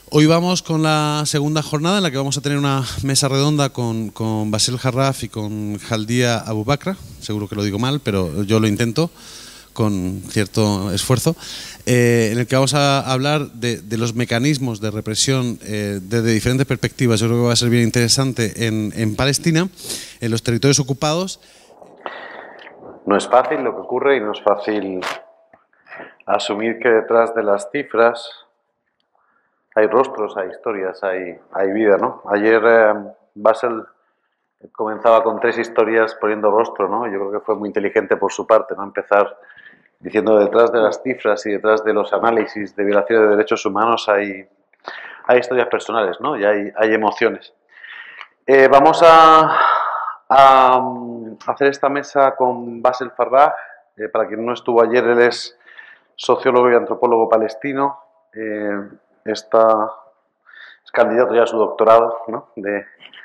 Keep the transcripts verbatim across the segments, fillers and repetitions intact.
Hoy vamos con la segunda jornada en la que vamos a tener una mesa redonda con, con Bassel Jarraf y con Jaldia Abubakra. Seguro que lo digo mal, pero yo lo intento con cierto esfuerzo, eh, en el que vamos a hablar de, de los mecanismos de represión eh, desde diferentes perspectivas. Yo creo que va a ser bien interesante en, en Palestina, en los territorios ocupados. No es fácil lo que ocurre y no es fácil asumir que detrás de las cifras hay rostros, hay historias, hay, hay vida, ¿no? Ayer eh, Bassel comenzaba con tres historias poniendo rostro, ¿no? Yo creo que fue muy inteligente por su parte, ¿no? Empezar diciendo detrás de las cifras y detrás de los análisis de violaciones de derechos humanos hay, hay historias personales, ¿no? Y hay, hay emociones. Eh, vamos a, a hacer esta mesa con Bassel Jarraf. Eh, para quien no estuvo ayer, él es sociólogo y antropólogo palestino. Eh, está, es candidato ya a su doctorado, ¿no? de,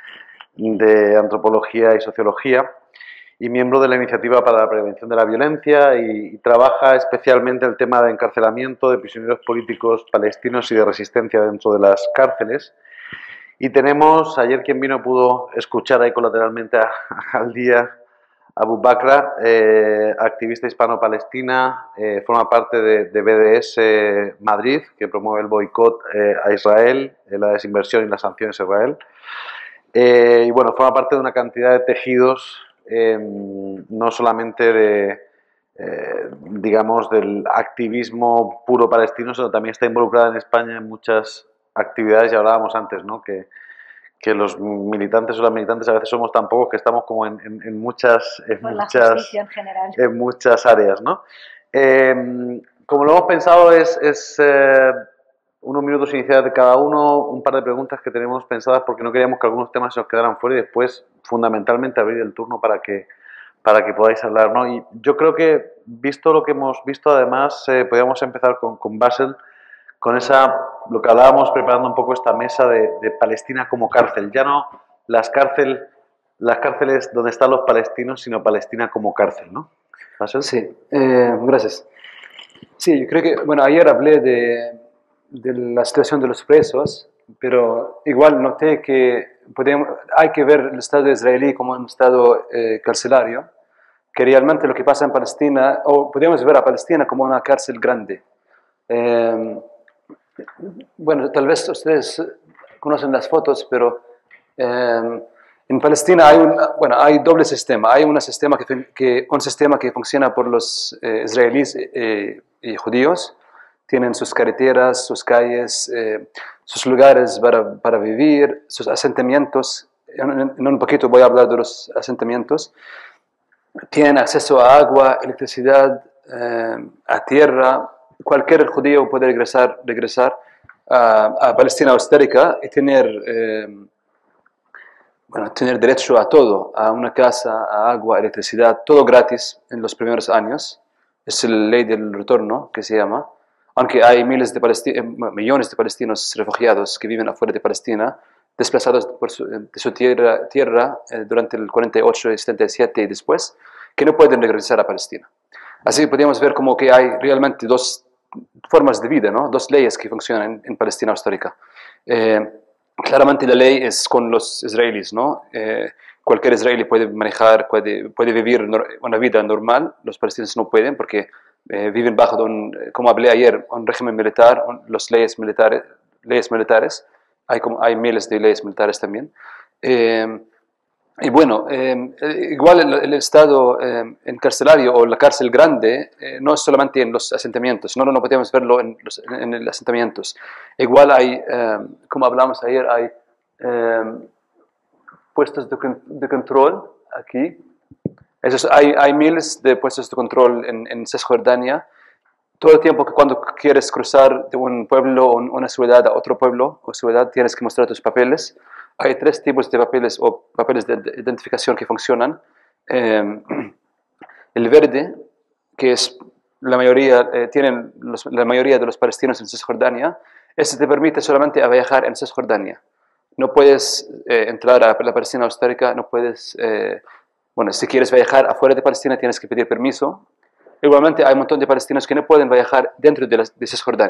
de antropología y sociología, y miembro de la Iniciativa para la Prevención de la Violencia, y, y trabaja especialmente el tema de encarcelamiento de prisioneros políticos palestinos y de resistencia dentro de las cárceles. Y tenemos, ayer quien vino pudo escuchar ahí colateralmente a, a Jaldia Abubakra, eh, activista hispano-palestina, eh, forma parte de, de B D S Madrid, que promueve el boicot eh, a Israel, eh, la desinversión y las sanciones a Israel. Eh, y bueno, forma parte de una cantidad de tejidos, eh, no solamente de, eh, digamos, del activismo puro palestino, sino también está involucrada en España en muchas actividades, y hablábamos antes, ¿no? que que los militantes o las militantes a veces somos tan pocos que estamos como en, en, en muchas en Por muchas, la justicia en general. en muchas áreas, ¿no? Eh, como lo hemos pensado, es, es eh, unos minutos iniciales de cada uno, un par de preguntas que tenemos pensadas porque no queríamos que algunos temas se nos quedaran fuera, y después fundamentalmente abrir el turno para que, para que podáis hablar, ¿no? Y yo creo que, visto lo que hemos visto, además, eh, podríamos empezar con, con Bassel, con esa, lo que hablábamos preparando un poco esta mesa de, de Palestina como cárcel. Ya no las, cárcel, las cárceles donde están los palestinos, sino Palestina como cárcel, ¿no? ¿Bassel? Sí, eh, gracias. Sí, yo creo que, bueno, ayer hablé de, de la situación de los presos, pero igual noté que podemos, hay que ver el Estado israelí como un Estado eh, carcelario, que realmente lo que pasa en Palestina, o podemos ver a Palestina como una cárcel grande. Eh, Bueno, tal vez ustedes conocen las fotos, pero eh, en Palestina hay un, bueno, hay doble sistema. Hay un sistema que, que, un sistema que funciona por los eh, israelíes eh, y judíos. Tienen sus carreteras, sus calles, eh, sus lugares para, para vivir, sus asentamientos. En, en un poquito voy a hablar de los asentamientos. Tienen acceso a agua, electricidad, eh, a tierra. Cualquier judío puede regresar, regresar a, a Palestina histórica y tener, eh, bueno, tener derecho a todo, a una casa, a agua, electricidad, todo gratis en los primeros años. Es la ley del retorno, que se llama. Aunque hay miles de millones de palestinos refugiados que viven afuera de Palestina, desplazados por su, de su tierra, tierra eh, durante el cuarenta y ocho y setenta y siete y después, que no pueden regresar a Palestina. Así que podríamos ver como que hay realmente dos formas de vida, ¿no? Dos leyes que funcionan en, en Palestina histórica. Eh, claramente la ley es con los israelíes, ¿no? Eh, cualquier israelí puede manejar, puede, puede vivir una vida normal. Los palestinos no pueden porque eh, viven bajo, un, como hablé ayer, un régimen militar, un, las leyes militares, leyes militares. Hay, como, hay miles de leyes militares también. Eh, Y bueno, eh, igual el, el estado eh, encarcelario o la cárcel grande eh, no es solamente en los asentamientos, no, no, no podemos verlo en los en los asentamientos. Igual hay, eh, como hablamos ayer, hay eh, puestos de, de control aquí. Esos, hay, hay miles de puestos de control en, en Cisjordania. Todo el tiempo que cuando quieres cruzar de un pueblo o una ciudad a otro pueblo o ciudad, tienes que mostrar tus papeles. Hay tres tipos de papeles o papeles de identificación que funcionan. Eh, el verde, que es la mayoría, eh, tienen los, la mayoría de los palestinos en Cisjordania, ese te permite solamente a viajar en Cisjordania. No puedes eh, entrar a la Palestina histórica, no puedes, eh, bueno, si quieres viajar afuera de Palestina tienes que pedir permiso. Igualmente hay un montón de palestinos que no pueden viajar dentro de, la, de Cisjordania.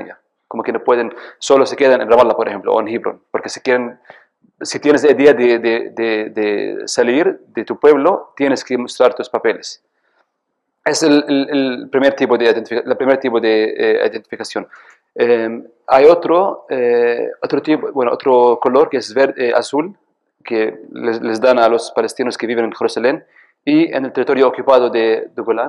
como que no pueden, solo se quedan en Ramallah, por ejemplo, o en Hebron, porque si quieren, si tienes la idea de, de, de, de salir de tu pueblo, tienes que mostrar tus papeles. Es el, el, el primer tipo de, el primer tipo de eh, identificación. Eh, hay otro, eh, otro, tipo, bueno, otro color que es verde, eh, azul, que les, les dan a los palestinos que viven en Jerusalén y en el territorio ocupado de, de Golán.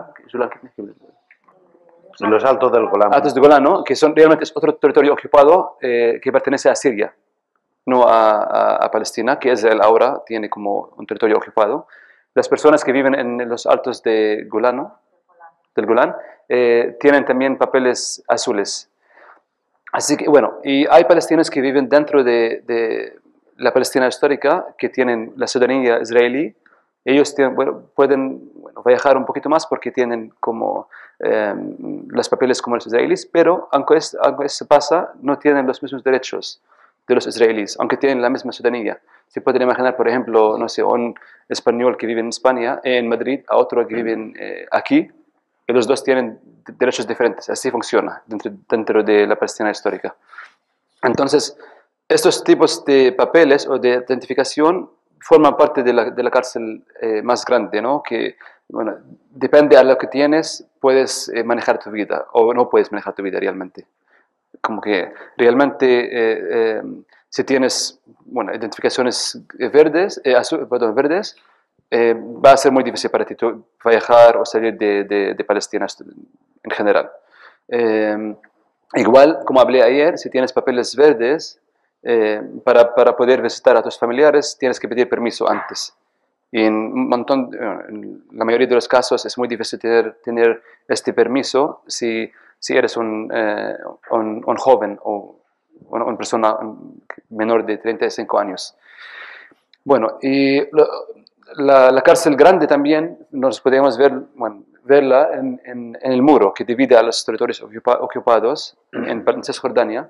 En los altos del Golán. Altos de Golán, ¿no? Que son, realmente es otro territorio ocupado eh, que pertenece a Siria, no a, a, a Palestina, que Israel ahora tiene como un territorio ocupado. Las personas que viven en los altos de Golán, ¿no? del Golán, eh, tienen también papeles azules. Así que, bueno, y hay palestinos que viven dentro de, de la Palestina histórica, que tienen la ciudadanía israelí. Ellos tienen, bueno, pueden bueno, viajar un poquito más porque tienen como eh, los papeles como los israelíes, pero aunque, es, aunque eso pasa, no tienen los mismos derechos de los israelíes, aunque tienen la misma ciudadanía. Se pueden imaginar, por ejemplo, no sé, un español que vive en España, en Madrid, a otro que vive eh, aquí, y los dos tienen derechos diferentes. Así funciona dentro, dentro de la Palestina histórica. Entonces, estos tipos de papeles o de identificación forman parte de la, de la cárcel eh, más grande, ¿no? Que, bueno, depende a lo que tienes, puedes eh, manejar tu vida o no puedes manejar tu vida realmente. Como que realmente, eh, eh, si tienes, bueno, identificaciones verdes, eh, azul, perdón, verdes, Eh, va a ser muy difícil para ti viajar o salir de, de, de Palestina en general. Eh, igual, como hablé ayer, si tienes papeles verdes, eh, para, para poder visitar a tus familiares tienes que pedir permiso antes. Y en, un montón, en la mayoría de los casos es muy difícil tener, tener este permiso si, si eres un, eh, un, un joven o una, una persona menor de treinta y cinco años. Bueno, y lo, La, la cárcel grande también nos podemos ver, bueno, verla en, en, en el muro que divide a los territorios ocupa, ocupados en, en Cisjordania.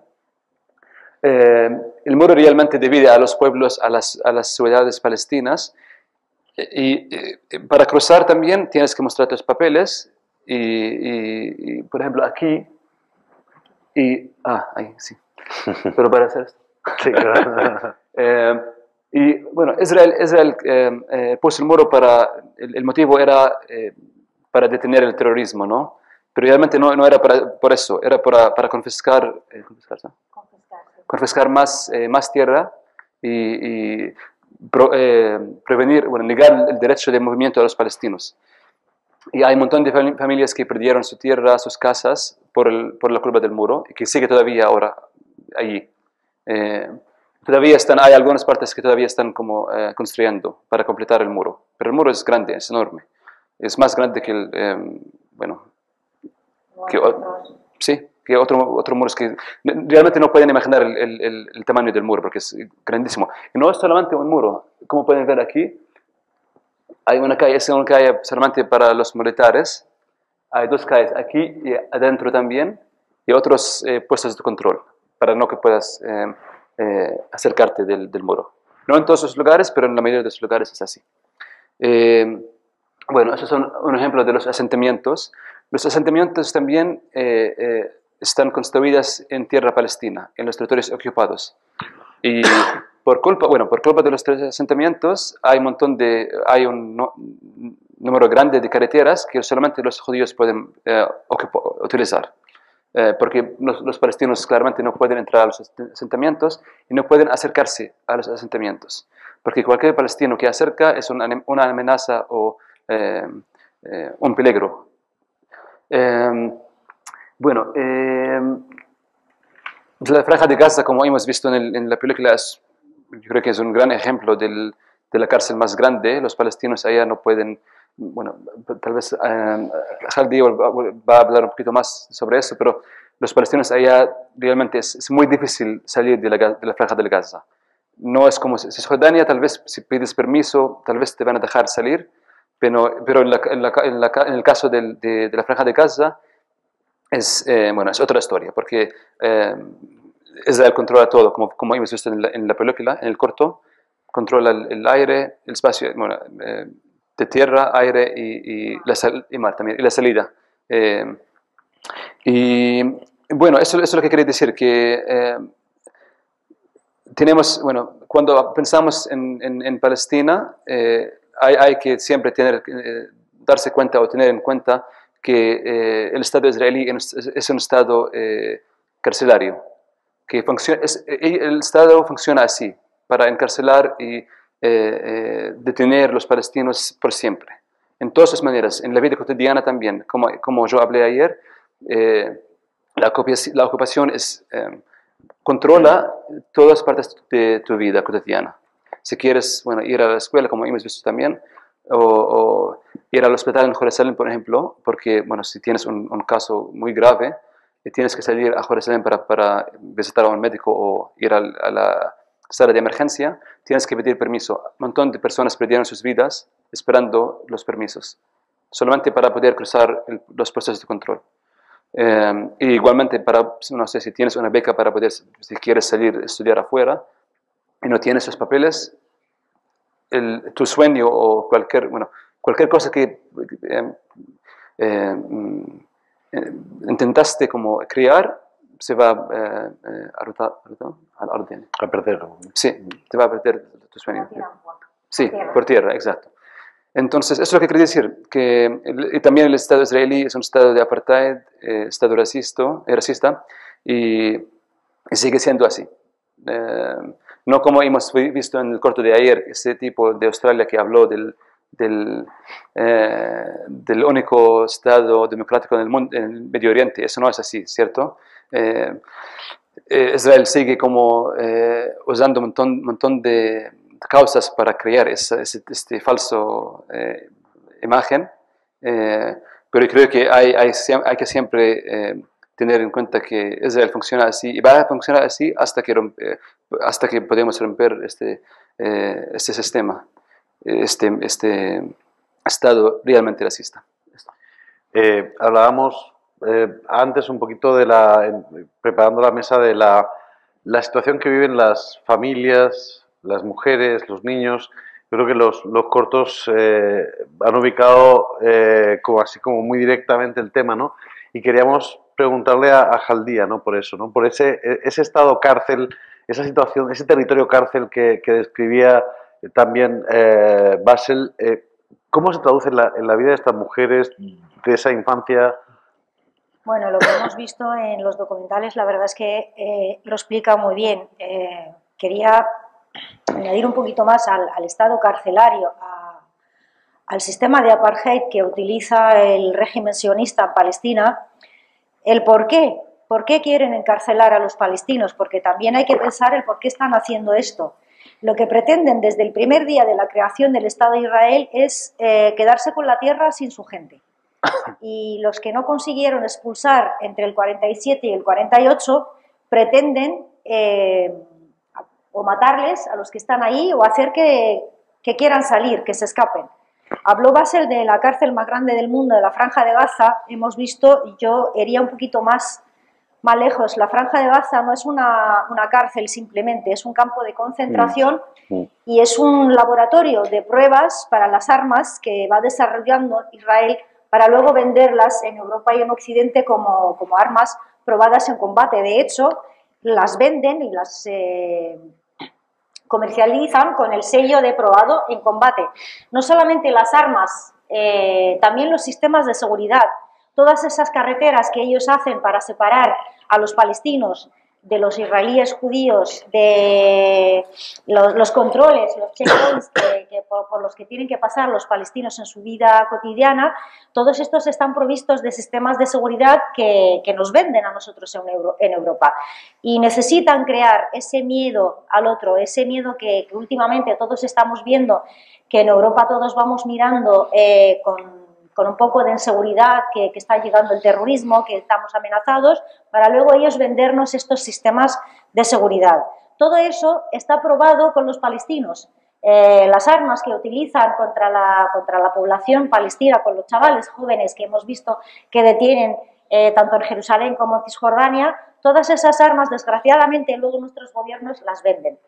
Eh, el muro realmente divide a los pueblos, a las, a las ciudades palestinas. Y, y para cruzar también tienes que mostrar tus papeles. Y, y, y por ejemplo, aquí. Y, ah, ahí, sí. Pero para hacer esto. Sí, claro. eh, Y bueno, Israel, Israel eh, eh, puso el muro para, el, el motivo era eh, para detener el terrorismo, ¿no? Pero realmente no, no era para, por eso, era para, para confiscar, eh, confiscar, ¿sí? confiscar, sí. confiscar más, eh, más tierra y, y pro, eh, prevenir, bueno, negar el derecho de movimiento a los palestinos. Y hay un montón de familias que perdieron su tierra, sus casas, por, el, por la culpa del muro, y que sigue todavía ahora allí. Eh, Todavía están, hay algunas partes que todavía están como eh, construyendo para completar el muro. Pero el muro es grande, es enorme. Es más grande que el, eh, bueno, que, sí, que otro, otro muro. Es que realmente no pueden imaginar el, el, el tamaño del muro porque es grandísimo. Y no es solamente un muro. Como pueden ver aquí, hay una calle, es una calle solamente para los militares. Hay dos calles aquí y adentro también. Y otros eh, puestos de control para no que puedas... Eh, Eh, acercarte del, del muro. No en todos los lugares, pero en la mayoría de los lugares es así. Eh, bueno, esos son un ejemplo de los asentamientos. Los asentamientos también eh, eh, están construidos en tierra palestina, en los territorios ocupados. Y por culpa, bueno, por culpa de los asentamientos hay un montón de, hay un no, número grande de carreteras que solamente los judíos pueden eh, utilizar. Eh, porque los, los palestinos claramente no pueden entrar a los asentamientos y no pueden acercarse a los asentamientos, porque cualquier palestino que acerca es una, una amenaza o eh, eh, un peligro. Eh, bueno, eh, la Franja de Gaza, como hemos visto en, el, en la película, es, yo creo que es un gran ejemplo del, de la cárcel más grande. Los palestinos allá no pueden... Bueno, tal vez eh, Khaldi va a hablar un poquito más sobre eso, pero los palestinos allá realmente es, es muy difícil salir de la, de la Franja de Gaza. No es como Cisjordania, tal vez si pides permiso, tal vez te van a dejar salir, pero, pero en, la, en, la, en, la, en el caso de, de, de la Franja de Gaza es, eh, bueno, es otra historia, porque eh, Israel controla todo, como, como hemos visto en la, en la película, en el corto, controla el, el aire, el espacio, bueno, eh, de tierra, aire y, y, la sal, y mar también, y la salida. Eh, y Bueno, eso, eso es lo que quería decir, que eh, tenemos, bueno, cuando pensamos en, en, en Palestina, eh, hay, hay que siempre tener, eh, darse cuenta o tener en cuenta que eh, el Estado israelí es, es un Estado eh, carcelario, que funciona, es, el Estado funciona así, para encarcelar y eh, eh, detener a los palestinos por siempre, en todas sus maneras, en la vida cotidiana también, como, como yo hablé ayer, eh, la, ocupación, la ocupación es, eh, controla todas partes de tu vida cotidiana. Si quieres, bueno, ir a la escuela, como hemos visto también, o, o ir al hospital en Jerusalén, por ejemplo, porque, bueno, si tienes un, un caso muy grave y tienes que salir a Jerusalén para, para visitar a un médico o ir a, a la sala de emergencia, tienes que pedir permiso. Un montón de personas perdieron sus vidas esperando los permisos, solamente para poder cruzar el, los procesos de control. Eh, y igualmente, para, no sé, si tienes una beca para poder, si quieres salir a estudiar afuera y no tienes esos papeles, el, tu sueño o cualquier, bueno, cualquier cosa que eh, eh, eh, intentaste como crear, se va eh, eh, a, ruta, a, ruta, al orden. A perder. Sí, te va a perder tu sueño. Sí, por tierra, exacto. Entonces, eso es lo que quería decir, que el, y también el Estado israelí es un Estado de apartheid, eh, Estado racista, eh, racista y, y sigue siendo así. Eh, no como hemos visto en el corto de ayer, ese tipo de Australia que habló del, del, eh, del único Estado democrático en el, mundo, en el Medio Oriente. Eso no es así, ¿cierto? Eh, eh, Israel sigue como eh, usando un montón, montón de causas para crear esa, ese, este falso eh, imagen, eh, pero creo que hay, hay, hay que siempre eh, tener en cuenta que Israel funciona así y va a funcionar así hasta que, rompe, hasta que podemos romper este, eh, este sistema, este, este Estado realmente racista. Eh, hablábamos eh, antes un poquito de la, en, preparando la mesa de la, la situación que viven las familias, las mujeres, los niños. Yo creo que los, los cortos eh, han ubicado eh, como así como muy directamente el tema, ¿no? Y queríamos preguntarle a, a Jaldía, ¿no? Por eso, ¿no? Por ese, ese estado cárcel, esa situación, ese territorio cárcel que, que describía también eh, Basel. Eh, ¿Cómo se traduce en la, en la vida de estas mujeres, de esa infancia? Bueno, lo que hemos visto en los documentales, la verdad es que eh, lo explica muy bien. Eh, quería añadir un poquito más al, al estado carcelario, a, al sistema de apartheid que utiliza el régimen sionista en Palestina, el por qué, por qué quieren encarcelar a los palestinos, porque también hay que pensar el por qué están haciendo esto. Lo que pretenden desde el primer día de la creación del Estado de Israel es eh, quedarse con la tierra sin su gente. Y los que no consiguieron expulsar entre el cuarenta y siete y el cuarenta y ocho pretenden eh, o matarles a los que están ahí o hacer que, que quieran salir, que se escapen. Habló Basel de la cárcel más grande del mundo, de la Franja de Gaza. Hemos visto, y yo iría un poquito más, más lejos, la Franja de Gaza no es una, una cárcel simplemente, es un campo de concentración mm. Mm. y es un laboratorio de pruebas para las armas que va desarrollando Israel para luego venderlas en Europa y en Occidente como, como armas probadas en combate. De hecho, las venden y las eh, comercializan con el sello de probado en combate. No solamente las armas, eh, también los sistemas de seguridad. Todas esas carreteras que ellos hacen para separar a los palestinos de los israelíes judíos, de los, los controles, los checkpoints que, que por, por los que tienen que pasar los palestinos en su vida cotidiana, todos estos están provistos de sistemas de seguridad que, que nos venden a nosotros en, Euro, en Europa. Y necesitan crear ese miedo al otro, ese miedo que, que últimamente todos estamos viendo, que en Europa todos vamos mirando eh, con... con un poco de inseguridad, que, que está llegando el terrorismo, que estamos amenazados, para luego ellos vendernos estos sistemas de seguridad. Todo eso está probado con los palestinos. Eh, las armas que utilizan contra la, contra la población palestina, con los chavales jóvenes que hemos visto que detienen eh, tanto en Jerusalén como en Cisjordania, todas esas armas, desgraciadamente, luego nuestros gobiernos las venden.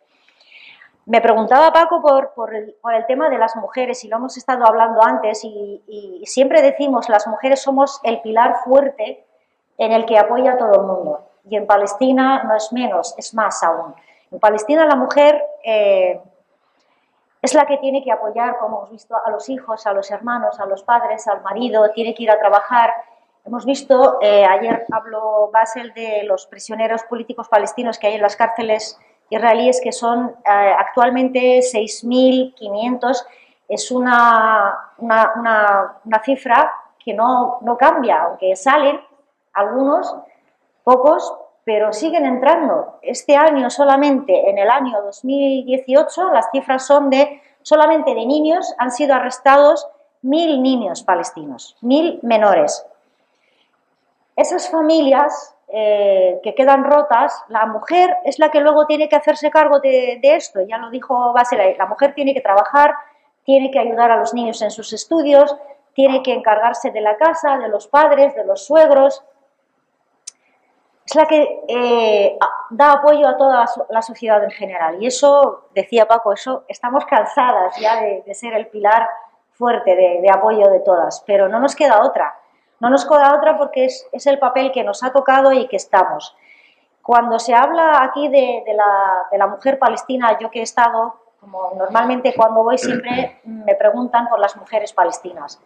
Me preguntaba Paco por, por, el, por el tema de las mujeres, y lo hemos estado hablando antes, y, y siempre decimos las mujeres somos el pilar fuerte en el que apoya a todo el mundo. Y en Palestina no es menos, es más aún. En Palestina la mujer eh, es la que tiene que apoyar, como hemos visto, a los hijos, a los hermanos, a los padres, al marido, tiene que ir a trabajar. Hemos visto, eh, ayer habló Basel de los prisioneros políticos palestinos que hay en las cárceles israelíes, que son eh, actualmente seis mil quinientos. Es una, una, una, una cifra que no, no cambia, aunque salen algunos, pocos, pero siguen entrando. Este año solamente, en el año dos mil dieciocho, las cifras son de, solamente de niños, han sido arrestados mil niños palestinos, mil menores. Esas familias eh, que quedan rotas, la mujer es la que luego tiene que hacerse cargo de, de esto, ya lo dijo Basel, la mujer tiene que trabajar, tiene que ayudar a los niños en sus estudios, tiene que encargarse de la casa, de los padres, de los suegros. Es la que eh, da apoyo a toda la sociedad en general. Y eso, decía Paco, eso estamos cansadas ya de, de ser el pilar fuerte de, de apoyo de todas, pero no nos queda otra. No nos queda otra porque es, es el papel que nos ha tocado y que estamos. Cuando se habla aquí de, de, la, de la mujer palestina, yo que he estado, como normalmente cuando voy siempre me preguntan por las mujeres palestinas.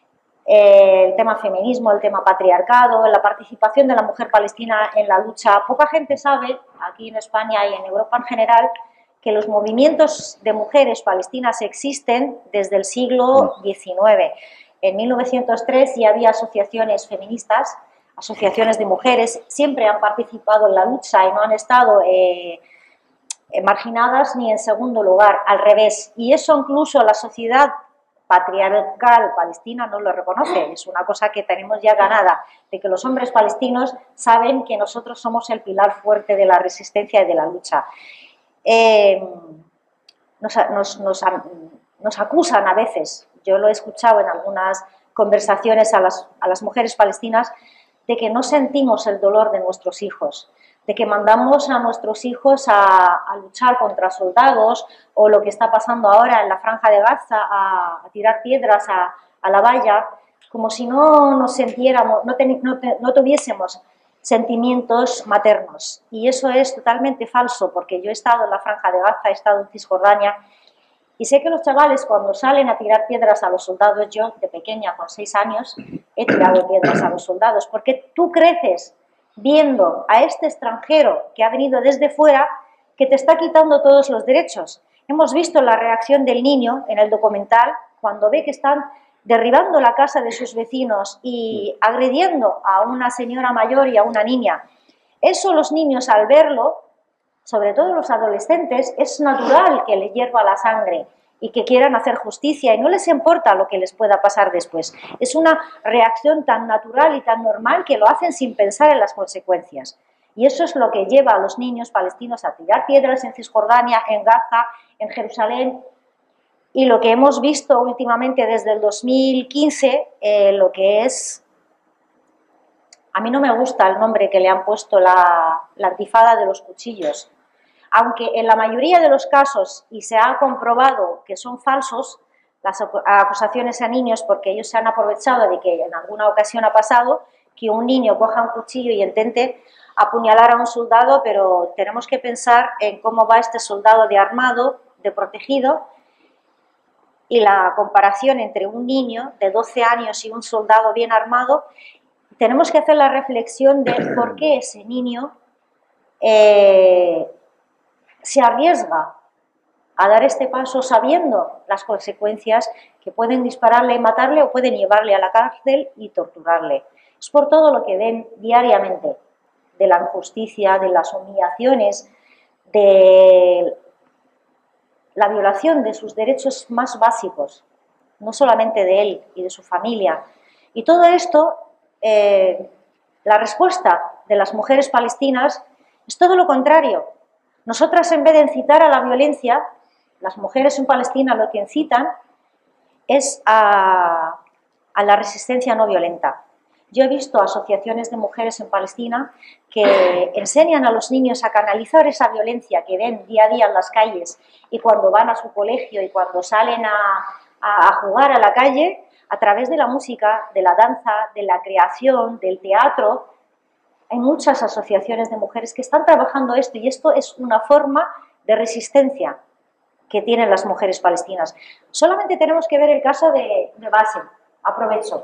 El tema feminismo, el tema patriarcado, la participación de la mujer palestina en la lucha. Poca gente sabe, aquí en España y en Europa en general, que los movimientos de mujeres palestinas existen desde el siglo diecinueve. En mil novecientos tres ya había asociaciones feministas, asociaciones de mujeres, siempre han participado en la lucha y no han estado eh, marginadas ni en segundo lugar, al revés. Y eso incluso la sociedad patriarcal palestina no lo reconoce, es una cosa que tenemos ya ganada, de que los hombres palestinos saben que nosotros somos el pilar fuerte de la resistencia y de la lucha. Eh, nos, nos, nos, nos acusan a veces, yo lo he escuchado en algunas conversaciones a las, a las mujeres palestinas, de que no sentimos el dolor de nuestros hijos, de que mandamos a nuestros hijos a, a luchar contra soldados, o lo que está pasando ahora en la Franja de Gaza, a, a tirar piedras a, a la valla, como si no nos sintiéramos, no, ten, no, no tuviésemos sentimientos maternos. Y eso es totalmente falso, porque yo he estado en la Franja de Gaza, he estado en Cisjordania, y sé que los chavales cuando salen a tirar piedras a los soldados, yo de pequeña, con seis años, he tirado piedras a los soldados, porque tú creces viendo a este extranjero que ha venido desde fuera, que te está quitando todos los derechos. Hemos visto la reacción del niño en el documental, cuando ve que están derribando la casa de sus vecinos y agrediendo a una señora mayor y a una niña. Eso los niños, al verlo, sobre todo los adolescentes, es natural que les hierva la sangre y que quieran hacer justicia y no les importa lo que les pueda pasar después. Es una reacción tan natural y tan normal que lo hacen sin pensar en las consecuencias. Y eso es lo que lleva a los niños palestinos a tirar piedras en Cisjordania, en Gaza, en Jerusalén. Y lo que hemos visto últimamente desde el dos mil quince, eh, lo que es... A mí no me gusta el nombre que le han puesto la, la intifada de los cuchillos. Aunque en la mayoría de los casos, y se ha comprobado que son falsos, las acusaciones a niños, porque ellos se han aprovechado de que en alguna ocasión ha pasado que un niño coja un cuchillo y intente apuñalar a un soldado, pero tenemos que pensar en cómo va este soldado de armado, de protegido, y la comparación entre un niño de doce años y un soldado bien armado. Tenemos que hacer la reflexión de por qué ese niño eh, se arriesga a dar este paso sabiendo las consecuencias que pueden dispararle y matarle o pueden llevarle a la cárcel y torturarle. Es por todo lo que ven diariamente de la injusticia, de las humillaciones, de la violación de sus derechos más básicos, no solamente de él y de su familia. Y todo esto, eh, la respuesta de las mujeres palestinas es todo lo contrario. Nosotras, en vez de incitar a la violencia, las mujeres en Palestina lo que incitan es a, a la resistencia no violenta. Yo he visto asociaciones de mujeres en Palestina que enseñan a los niños a canalizar esa violencia que ven día a día en las calles, y cuando van a su colegio y cuando salen a, a, a jugar a la calle, a través de la música, de la danza, de la creación, del teatro, hay muchas asociaciones de mujeres que están trabajando esto, y esto es una forma de resistencia que tienen las mujeres palestinas. Solamente tenemos que ver el caso de, de Basel. Aprovecho.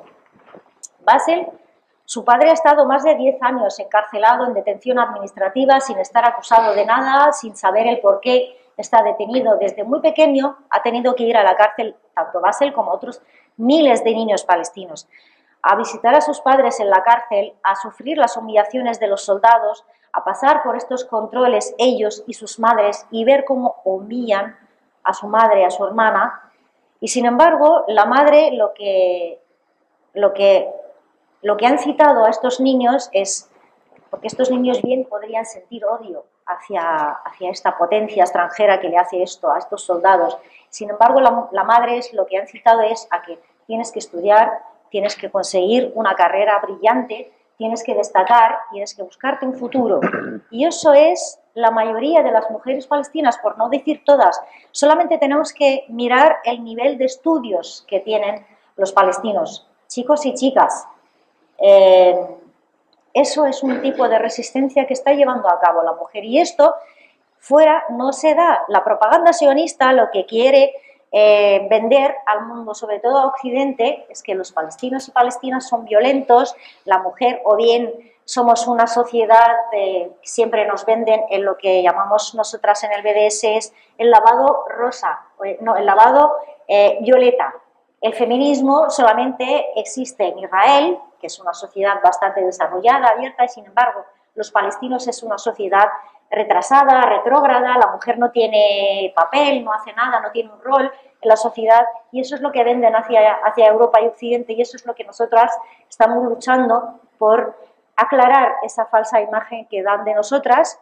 Basel, su padre ha estado más de diez años encarcelado en detención administrativa sin estar acusado de nada, sin saber el por qué está detenido. Desde muy pequeño ha tenido que ir a la cárcel, tanto Basel como otros miles de niños palestinos, a visitar a sus padres en la cárcel, a sufrir las humillaciones de los soldados, a pasar por estos controles ellos y sus madres y ver cómo humillan a su madre, a su hermana. Y sin embargo, la madre lo que, lo que, lo que han citado a estos niños es, porque estos niños bien podrían sentir odio hacia, hacia esta potencia extranjera que le hace esto a estos soldados. Sin embargo, la, la madre es, lo que han citado es a que tienes que estudiar, tienes que conseguir una carrera brillante, tienes que destacar, tienes que buscarte un futuro. Y eso es la mayoría de las mujeres palestinas, por no decir todas. Solamente tenemos que mirar el nivel de estudios que tienen los palestinos, chicos y chicas. Eh, eso es un tipo de resistencia que está llevando a cabo la mujer. Y esto fuera no se da. La propaganda sionista lo que quiere eh, vender al mundo, sobre todo a Occidente, es que los palestinos y palestinas son violentos, la mujer o bien somos una sociedad que siempre nos venden en lo que llamamos nosotras en el B D S es el lavado rosa, no, el lavado eh, violeta. El feminismo solamente existe en Israel, que es una sociedad bastante desarrollada, abierta, y sin embargo los palestinos es una sociedad retrasada, retrógrada, la mujer no tiene papel, no hace nada, no tiene un rol en la sociedad, y eso es lo que venden hacia, hacia Europa y Occidente, y eso es lo que nosotras estamos luchando por aclarar esa falsa imagen que dan de nosotras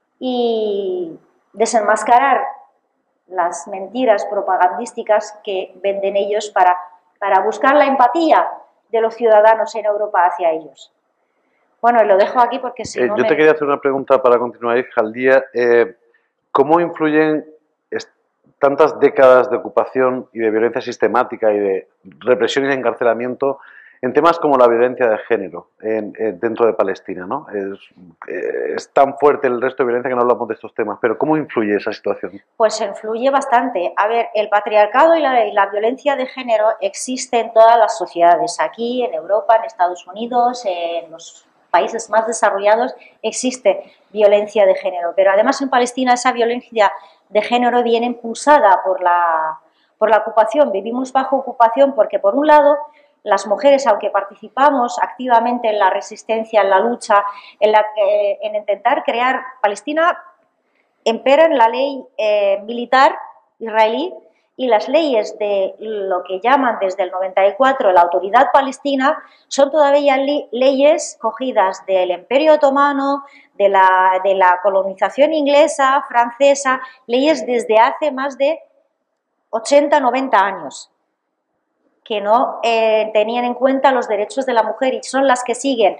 y desenmascarar las mentiras propagandísticas que venden ellos para, para buscar la empatía de los ciudadanos en Europa hacia ellos. Bueno, y lo dejo aquí porque si eh, no Yo me... te quería hacer una pregunta para continuar, Jaldía. Eh, ¿Cómo influyen tantas décadas de ocupación y de violencia sistemática y de represión y de encarcelamiento en temas como la violencia de género en, en, dentro de Palestina, ¿no? Es, es tan fuerte el resto de violencia que no hablamos de estos temas, pero ¿cómo influye esa situación? Pues influye bastante. A ver, el patriarcado y la, y la violencia de género existe en todas las sociedades. Aquí, en Europa, en Estados Unidos, en los países más desarrollados, existe violencia de género. Pero además en Palestina esa violencia de género viene impulsada por la, por la ocupación. Vivimos bajo ocupación porque, por un lado, las mujeres, aunque participamos activamente en la resistencia, en la lucha, en, la, eh, en intentar crear Palestina, impera en la ley eh, militar israelí y las leyes de lo que llaman desde el noventa y cuatro la Autoridad Palestina son todavía leyes cogidas del Imperio Otomano, de la, de la colonización inglesa, francesa, leyes desde hace más de ochenta, noventa años, que no eh, tenían en cuenta los derechos de la mujer y son las que siguen.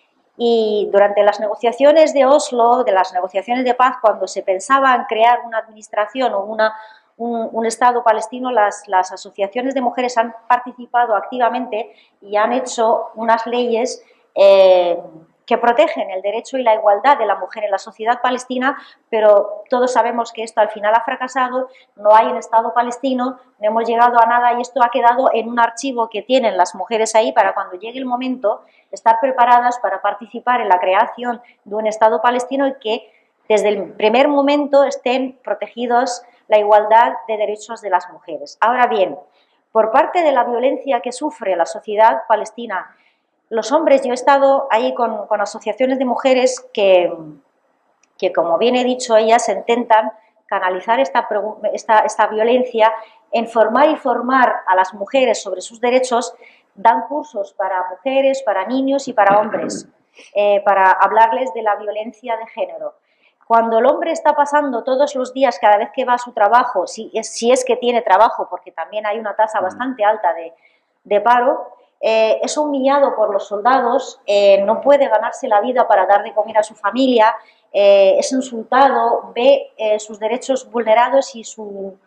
Y durante las negociaciones de Oslo, de las negociaciones de paz, cuando se pensaba en crear una administración o una, un, un Estado palestino, las, las asociaciones de mujeres han participado activamente y han hecho unas leyes eh, que protegen el derecho y la igualdad de la mujer en la sociedad palestina, pero todos sabemos que esto al final ha fracasado, no hay un Estado palestino, no hemos llegado a nada y esto ha quedado en un archivo que tienen las mujeres ahí para cuando llegue el momento estar preparadas para participar en la creación de un Estado palestino y que desde el primer momento estén protegidos la igualdad de derechos de las mujeres. Ahora bien, por parte de la violencia que sufre la sociedad palestina, los hombres, yo he estado ahí con, con asociaciones de mujeres que, que, como bien he dicho, ellas intentan canalizar esta, esta, esta violencia, en formar y formar a las mujeres sobre sus derechos, dan cursos para mujeres, para niños y para hombres, eh, para hablarles de la violencia de género. Cuando el hombre está pasando todos los días, cada vez que va a su trabajo, si es, si es que tiene trabajo, porque también hay una tasa bastante alta de, de paro, Eh, es humillado por los soldados, eh, no puede ganarse la vida para dar de comer a su familia, eh, es insultado, ve eh, sus derechos vulnerados y su,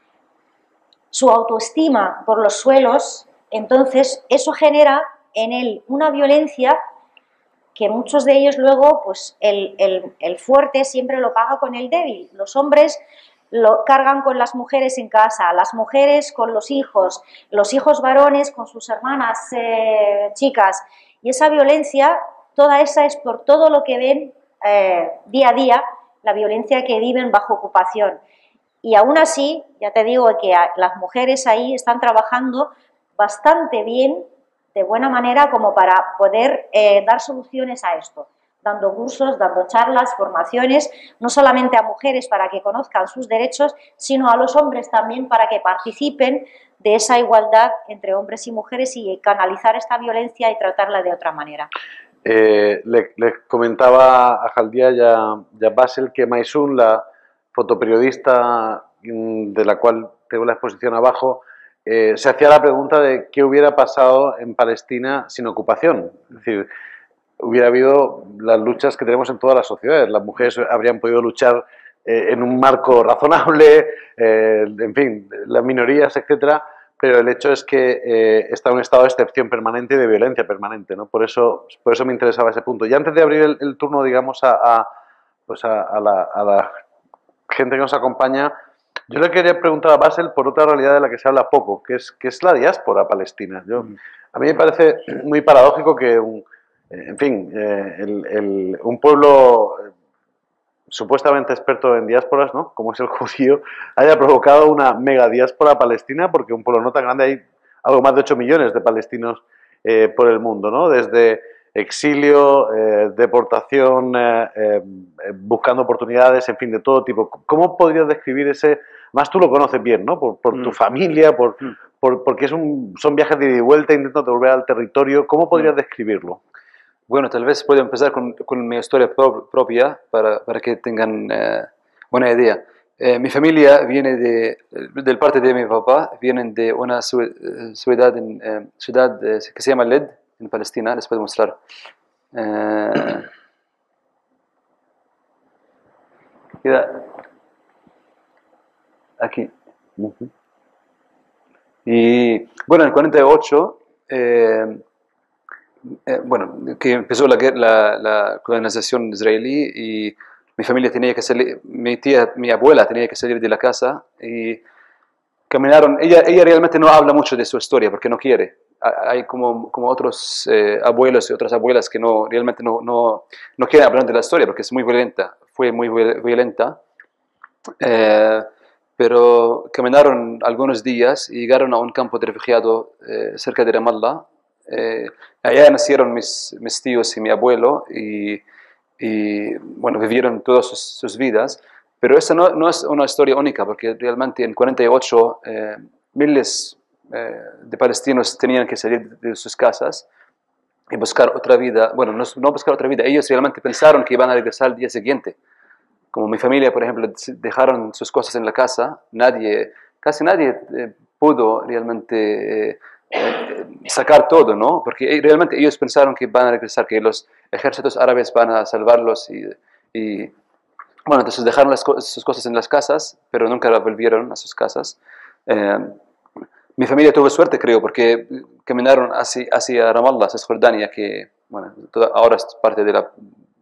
su autoestima por los suelos. Entonces eso genera en él una violencia que muchos de ellos luego, pues el, el, el fuerte siempre lo paga con el débil. Los hombres lo cargan con las mujeres en casa, las mujeres con los hijos, los hijos varones con sus hermanas eh, chicas. Y esa violencia, toda esa es por todo lo que ven eh, día a día, la violencia que viven bajo ocupación. Y aún así, ya te digo que las mujeres ahí están trabajando bastante bien, de buena manera, como para poder eh, dar soluciones a esto, dando cursos, dando charlas, formaciones, no solamente a mujeres para que conozcan sus derechos, sino a los hombres también para que participen de esa igualdad entre hombres y mujeres y canalizar esta violencia y tratarla de otra manera. Eh, le, le comentaba a Jaldía y a, y a Basel que Maysun, la fotoperiodista de la cual tengo la exposición abajo, eh, se hacía la pregunta de qué hubiera pasado en Palestina sin ocupación. Es decir, hubiera habido las luchas que tenemos en todas las sociedades. Las mujeres habrían podido luchar eh, en un marco razonable, eh, en fin, las minorías, etcétera, pero el hecho es que eh, está en un estado de excepción permanente y de violencia permanente, ¿no? Por eso, por eso me interesaba ese punto. Y antes de abrir el, el turno, digamos, a, a, pues a, a, la, a la gente que nos acompaña, yo le quería preguntar a Basel por otra realidad de la que se habla poco, que es, que es la diáspora palestina. Yo, a mí me parece muy paradójico que, un, en fin, eh, el, el, un pueblo eh, supuestamente experto en diásporas, ¿no?, como es el judío, haya provocado una mega diáspora palestina, porque un pueblo no tan grande hay algo más de ocho millones de palestinos eh, por el mundo, ¿no? Desde exilio, eh, deportación, eh, eh, buscando oportunidades, en fin, de todo tipo. ¿Cómo podrías describir ese? Más tú lo conoces bien, ¿no? Por, por mm. tu familia, por, mm. por, porque es un, son viajes de ida y vuelta, intentas volver al territorio. ¿Cómo podrías mm. describirlo? Bueno, tal vez puedo empezar con, con mi historia pro propia para, para que tengan eh, buena idea. Eh, mi familia viene de, del parte de mi papá, vienen de una ciudad, en, eh, ciudad eh, que se llama Led, en Palestina. Les puedo mostrar. Eh, queda aquí. Uh-huh. Y bueno, en el cuarenta y ocho, eh, eh, bueno, que empezó la, la, la colonización israelí y mi familia tenía que salir, mi tía, mi abuela tenía que salir de la casa y caminaron. Ella, ella realmente no habla mucho de su historia porque no quiere. Hay como, como otros eh, abuelos y otras abuelas que no, realmente no, no, no quieren hablar de la historia porque es muy violenta, fue muy violenta. Eh, pero caminaron algunos días y llegaron a un campo de refugiados eh, cerca de Ramallah. Eh, allá nacieron mis, mis tíos y mi abuelo y, y bueno, vivieron todas sus, sus vidas. Pero esa no, no es una historia única porque realmente en cuarenta y ocho eh, miles Eh, de palestinos tenían que salir de sus casas y buscar otra vida. Bueno, no, no buscar otra vida, ellos realmente pensaron que iban a regresar al día siguiente. Como mi familia, por ejemplo, dejaron sus cosas en la casa, nadie, casi nadie eh, pudo realmente eh, eh, sacar todo, ¿no? Porque realmente ellos pensaron que iban a regresar, que los ejércitos árabes van a salvarlos y, y bueno, entonces dejaron las, sus cosas en las casas, pero nunca volvieron a sus casas. Eh, Mi familia tuvo suerte, creo, porque caminaron hacia, hacia Ramallah, Cisjordania, que bueno, toda, ahora es parte de, la,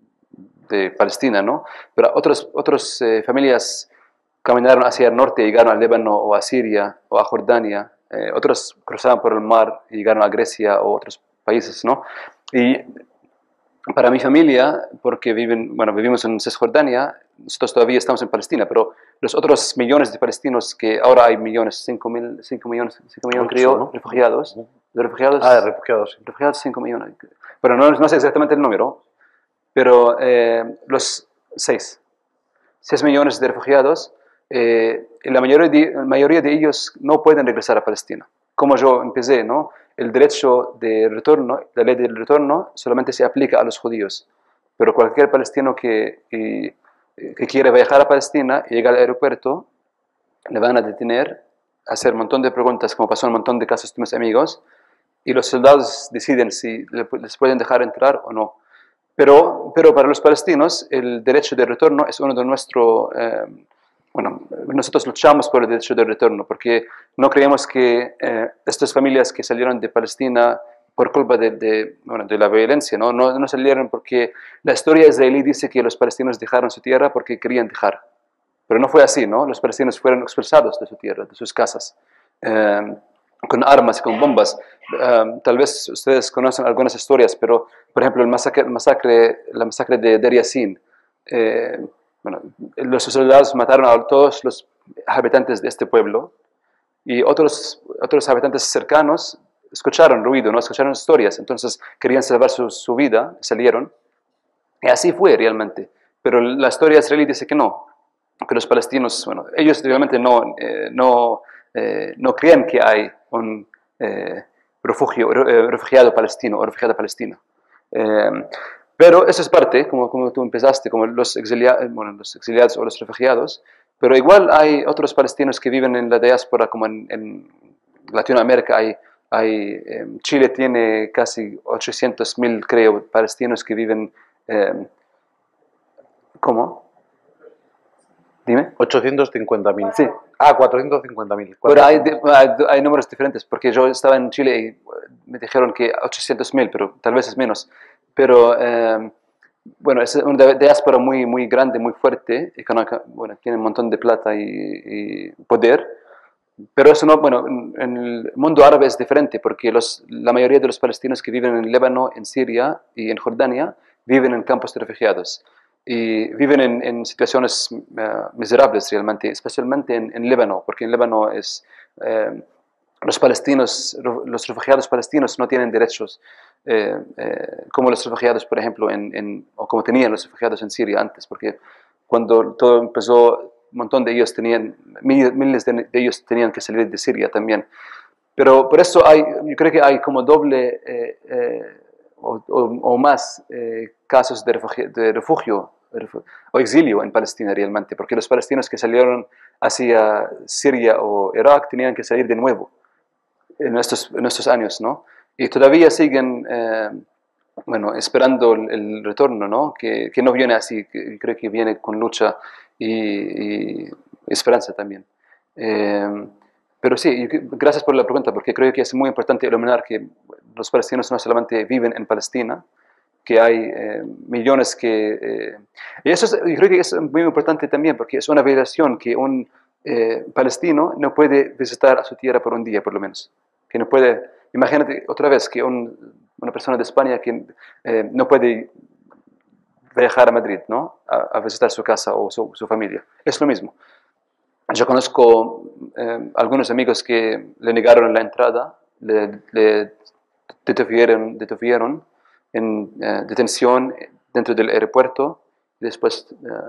de Palestina, ¿no? Pero otras otras eh, familias caminaron hacia el norte y llegaron al Líbano o a Siria o a Jordania. Eh, otros cruzaban por el mar y llegaron a Grecia o otros países, ¿no? Y para mi familia, porque viven, bueno, vivimos en Cisjordania, nosotros todavía estamos en Palestina, pero los otros millones de palestinos, que ahora hay millones, cinco mil, cinco millones, cinco millones creo, ¿no? refugiados. De refugiados. Ah, de refugiados. Refugiados, cinco millones. Pero no, no sé exactamente el número, pero eh, los seis, seis millones de refugiados, eh, la, mayoría de, la mayoría de ellos no pueden regresar a Palestina. Como yo empecé, ¿no? El derecho de retorno, la ley del retorno, solamente se aplica a los judíos. Pero cualquier palestino que, que, que quiere viajar a Palestina y llega al aeropuerto, le van a detener, hacer un montón de preguntas, como pasó en un montón de casos de mis amigos, y los soldados deciden si les pueden dejar entrar o no. Pero, pero para los palestinos, el derecho de retorno es uno de nuestros... Eh, Bueno, nosotros luchamos por el derecho de retorno porque no creemos que eh, estas familias que salieron de Palestina por culpa de, de, bueno, de la violencia, ¿no? No, no salieron porque la historia israelí dice que los palestinos dejaron su tierra porque querían dejar. Pero no fue así, ¿no? Los palestinos fueron expulsados de su tierra, de sus casas, eh, con armas y con bombas. Eh, tal vez ustedes conocen algunas historias, pero, por ejemplo, el masacre, el masacre, la masacre de Deir Yassin, eh, bueno, los soldados mataron a todos los habitantes de este pueblo y otros, otros habitantes cercanos escucharon ruido, ¿no? Escucharon historias, entonces querían salvar su, su vida, salieron. Y así fue realmente. Pero la historia israelí dice que no, que los palestinos, bueno, ellos realmente no, eh, no, eh, no creen que hay un eh, refugio, eh, refugiado palestino o refugiada palestina. Eh, pero eso es parte, como, como tú empezaste, como los, exilia, bueno, los exiliados o los refugiados, pero igual hay otros palestinos que viven en la diáspora, como en, en Latinoamérica, hay, hay eh, Chile tiene casi ochocientos mil, creo, palestinos que viven, eh, ¿cómo? Dime. ochocientos cincuenta mil. Sí. Ah, cuatrocientos cincuenta mil. Pero hay, hay, hay números diferentes, porque yo estaba en Chile y me dijeron que ochocientos mil, pero tal vez es menos. Pero, eh, bueno, es una diáspora muy, muy grande, muy fuerte, económica, bueno, tiene un montón de plata y, y poder. Pero eso no, bueno, en el mundo árabe es diferente, porque los, la mayoría de los palestinos que viven en Líbano, en Siria y en Jordania, viven en campos de refugiados. Y viven en, en situaciones uh, miserables realmente, especialmente en, en Líbano, porque en Líbano es, eh, los palestinos, los refugiados palestinos no tienen derechos eh, eh, como los refugiados, por ejemplo, en, en, o como tenían los refugiados en Siria antes, porque cuando todo empezó, un montón de ellos tenían, miles de, de ellos tenían que salir de Siria también. Pero por eso hay, yo creo que hay como doble eh, eh, o, o, o más eh, casos de refugio, de refugio o exilio en Palestina realmente, porque los palestinos que salieron hacia Siria o Irak tenían que salir de nuevo en estos, en estos años, ¿no? Y todavía siguen, eh, bueno, esperando el, el retorno, ¿no? Que, que no viene así, que creo que viene con lucha y, y esperanza también. Eh, pero sí, gracias por la pregunta, porque creo que es muy importante iluminar que los palestinos no solamente viven en Palestina, que hay eh, millones que... Eh, y eso es, yo creo que es muy importante también, porque es una violación que un eh, palestino no puede visitar a su tierra por un día, por lo menos. Que no puede... Imagínate otra vez que un, una persona de España que eh, no puede viajar a Madrid, ¿no? A, a visitar su casa o su, su familia. Es lo mismo. Yo conozco eh, algunos amigos que le negaron la entrada, le, le detuvieron, detuvieron en eh, detención dentro del aeropuerto y después uh,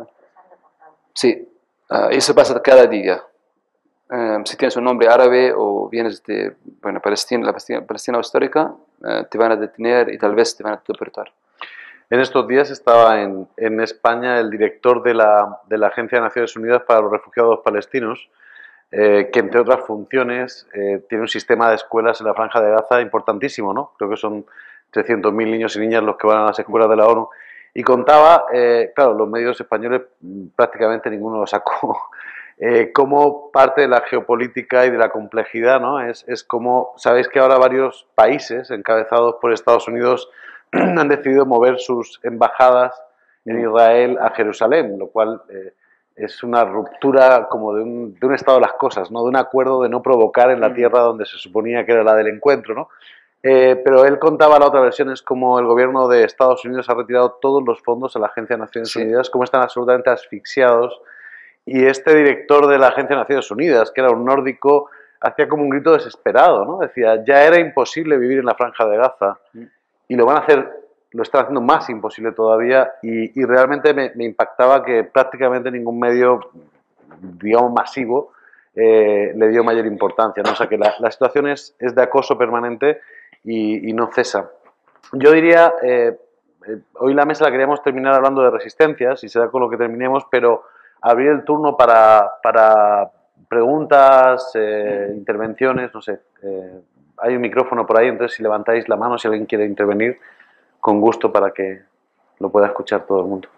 sí, uh, eso pasa cada día. Uh, si tienes un nombre árabe o vienes de bueno, Palestina, la Palestina, Palestina histórica, uh, te van a detener y tal vez te van a deportar. En estos días estaba en, en España el director de la, de la Agencia de Naciones Unidas para los Refugiados Palestinos, eh, que entre otras funciones eh, tiene un sistema de escuelas en la Franja de Gaza importantísimo, ¿no? Creo que son trescientos mil niños y niñas los que van a las escuelas de la ONU. Y contaba, eh, claro, los medios españoles prácticamente ninguno lo sacó, eh, como parte de la geopolítica y de la complejidad, ¿no? Es, es como, sabéis que ahora varios países encabezados por Estados Unidos han decidido mover sus embajadas en Israel a Jerusalén, lo cual eh, es una ruptura como de un, de un estado de las cosas, ¿no? De un acuerdo de no provocar en la tierra donde se suponía que era la del encuentro, ¿no? Eh, pero él contaba la otra versión, es como el gobierno de Estados Unidos ha retirado todos los fondos a la Agencia de Naciones sí. Unidas, como están absolutamente asfixiados. Y este director de la Agencia de Naciones Unidas, que era un nórdico, hacía como un grito desesperado, ¿no? Decía, ya era imposible vivir en la Franja de Gaza y lo van a hacer, lo están haciendo más imposible todavía y, y realmente me, me impactaba que prácticamente ningún medio, digamos, masivo eh, le dio mayor importancia, ¿no? O sea que la, la situación es, es de acoso permanente y, y no cesa. Yo diría, eh, eh, hoy la mesa la queríamos terminar hablando de resistencias y será con lo que terminemos, pero abrir el turno para, para preguntas, eh, intervenciones, no sé. Eh, hay un micrófono por ahí, entonces si levantáis la mano, si alguien quiere intervenir, con gusto para que lo pueda escuchar todo el mundo.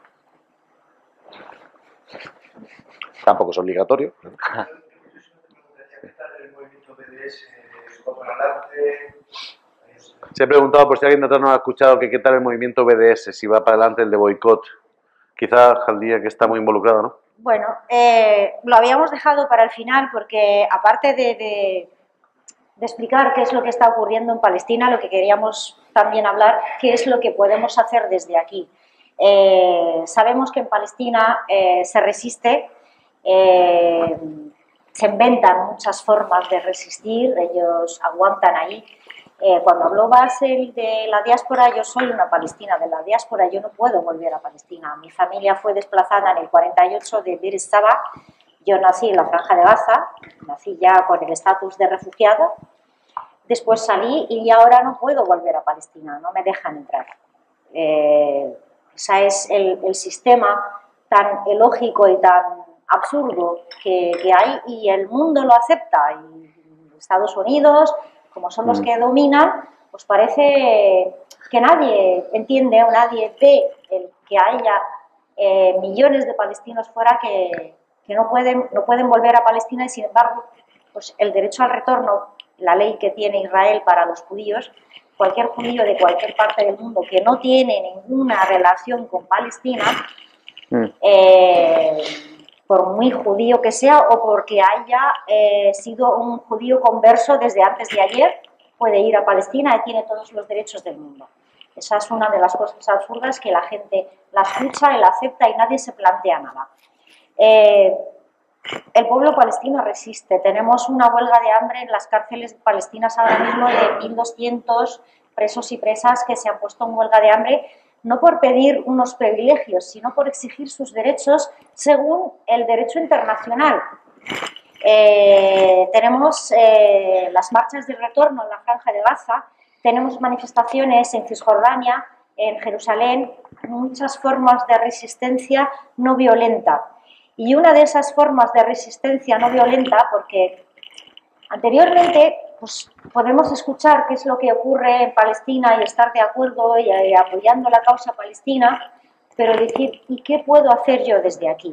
Tampoco es obligatorio. El movimiento B D S, su papel adelante, Se ha preguntado por si alguien de atrás no ha escuchado que qué tal el movimiento B D S, si va para adelante el de boicot. Quizá Jaldía, que está muy involucrado, ¿no? Bueno, eh, lo habíamos dejado para el final porque aparte de, de, de explicar qué es lo que está ocurriendo en Palestina, lo que queríamos también hablar, qué es lo que podemos hacer desde aquí. Eh, sabemos que en Palestina eh, se resiste, eh, se inventan muchas formas de resistir, ellos aguantan ahí. Eh, cuando habló Basel de la diáspora, yo soy una palestina de la diáspora, yo no puedo volver a Palestina. Mi familia fue desplazada en el cuarenta y ocho de Bir Saba, yo nací en la Franja de Gaza, nací ya con el estatus de refugiada, después salí y ahora no puedo volver a Palestina, no me dejan entrar. Eh, ese es el, el sistema tan ilógico y tan absurdo que, que hay y el mundo lo acepta, y Estados Unidos, como son los que dominan, pues parece que nadie entiende o nadie ve el que haya eh, millones de palestinos fuera que, que no, pueden, no pueden volver a Palestina y sin embargo pues el derecho al retorno, la ley que tiene Israel para los judíos, cualquier judío de cualquier parte del mundo que no tiene ninguna relación con Palestina, mm. eh, por muy judío que sea o porque haya eh, sido un judío converso desde antes de ayer, puede ir a Palestina y tiene todos los derechos del mundo. Esa es una de las cosas absurdas que la gente la escucha y la acepta y nadie se plantea nada. Eh, el pueblo palestino resiste. Tenemos una huelga de hambre en las cárceles palestinas ahora mismo de mil doscientos presos y presas que se han puesto en huelga de hambre, no por pedir unos privilegios, sino por exigir sus derechos según el derecho internacional. Eh, tenemos eh, las marchas de retorno en la Franja de Gaza, tenemos manifestaciones en Cisjordania, en Jerusalén, muchas formas de resistencia no violenta. Y una de esas formas de resistencia no violenta, porque anteriormente pues, podemos escuchar qué es lo que ocurre en Palestina y estar de acuerdo y, y apoyando la causa palestina, pero decir, ¿y qué puedo hacer yo desde aquí?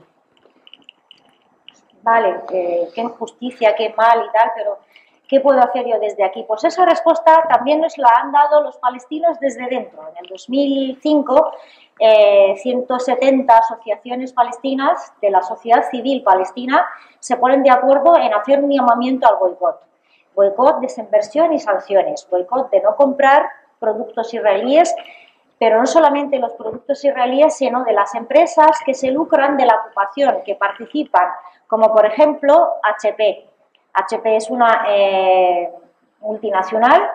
Vale, eh, qué injusticia, qué mal y tal, pero ¿qué puedo hacer yo desde aquí? Pues esa respuesta también nos la han dado los palestinos desde dentro. En el dos mil cinco, eh, ciento setenta asociaciones palestinas de la sociedad civil palestina se ponen de acuerdo en hacer un llamamiento al boicot. Boicot, desinversión y sanciones. Boicot de no comprar productos israelíes, pero no solamente los productos israelíes, sino de las empresas que se lucran de la ocupación, que participan, como por ejemplo H P. H P es una eh, multinacional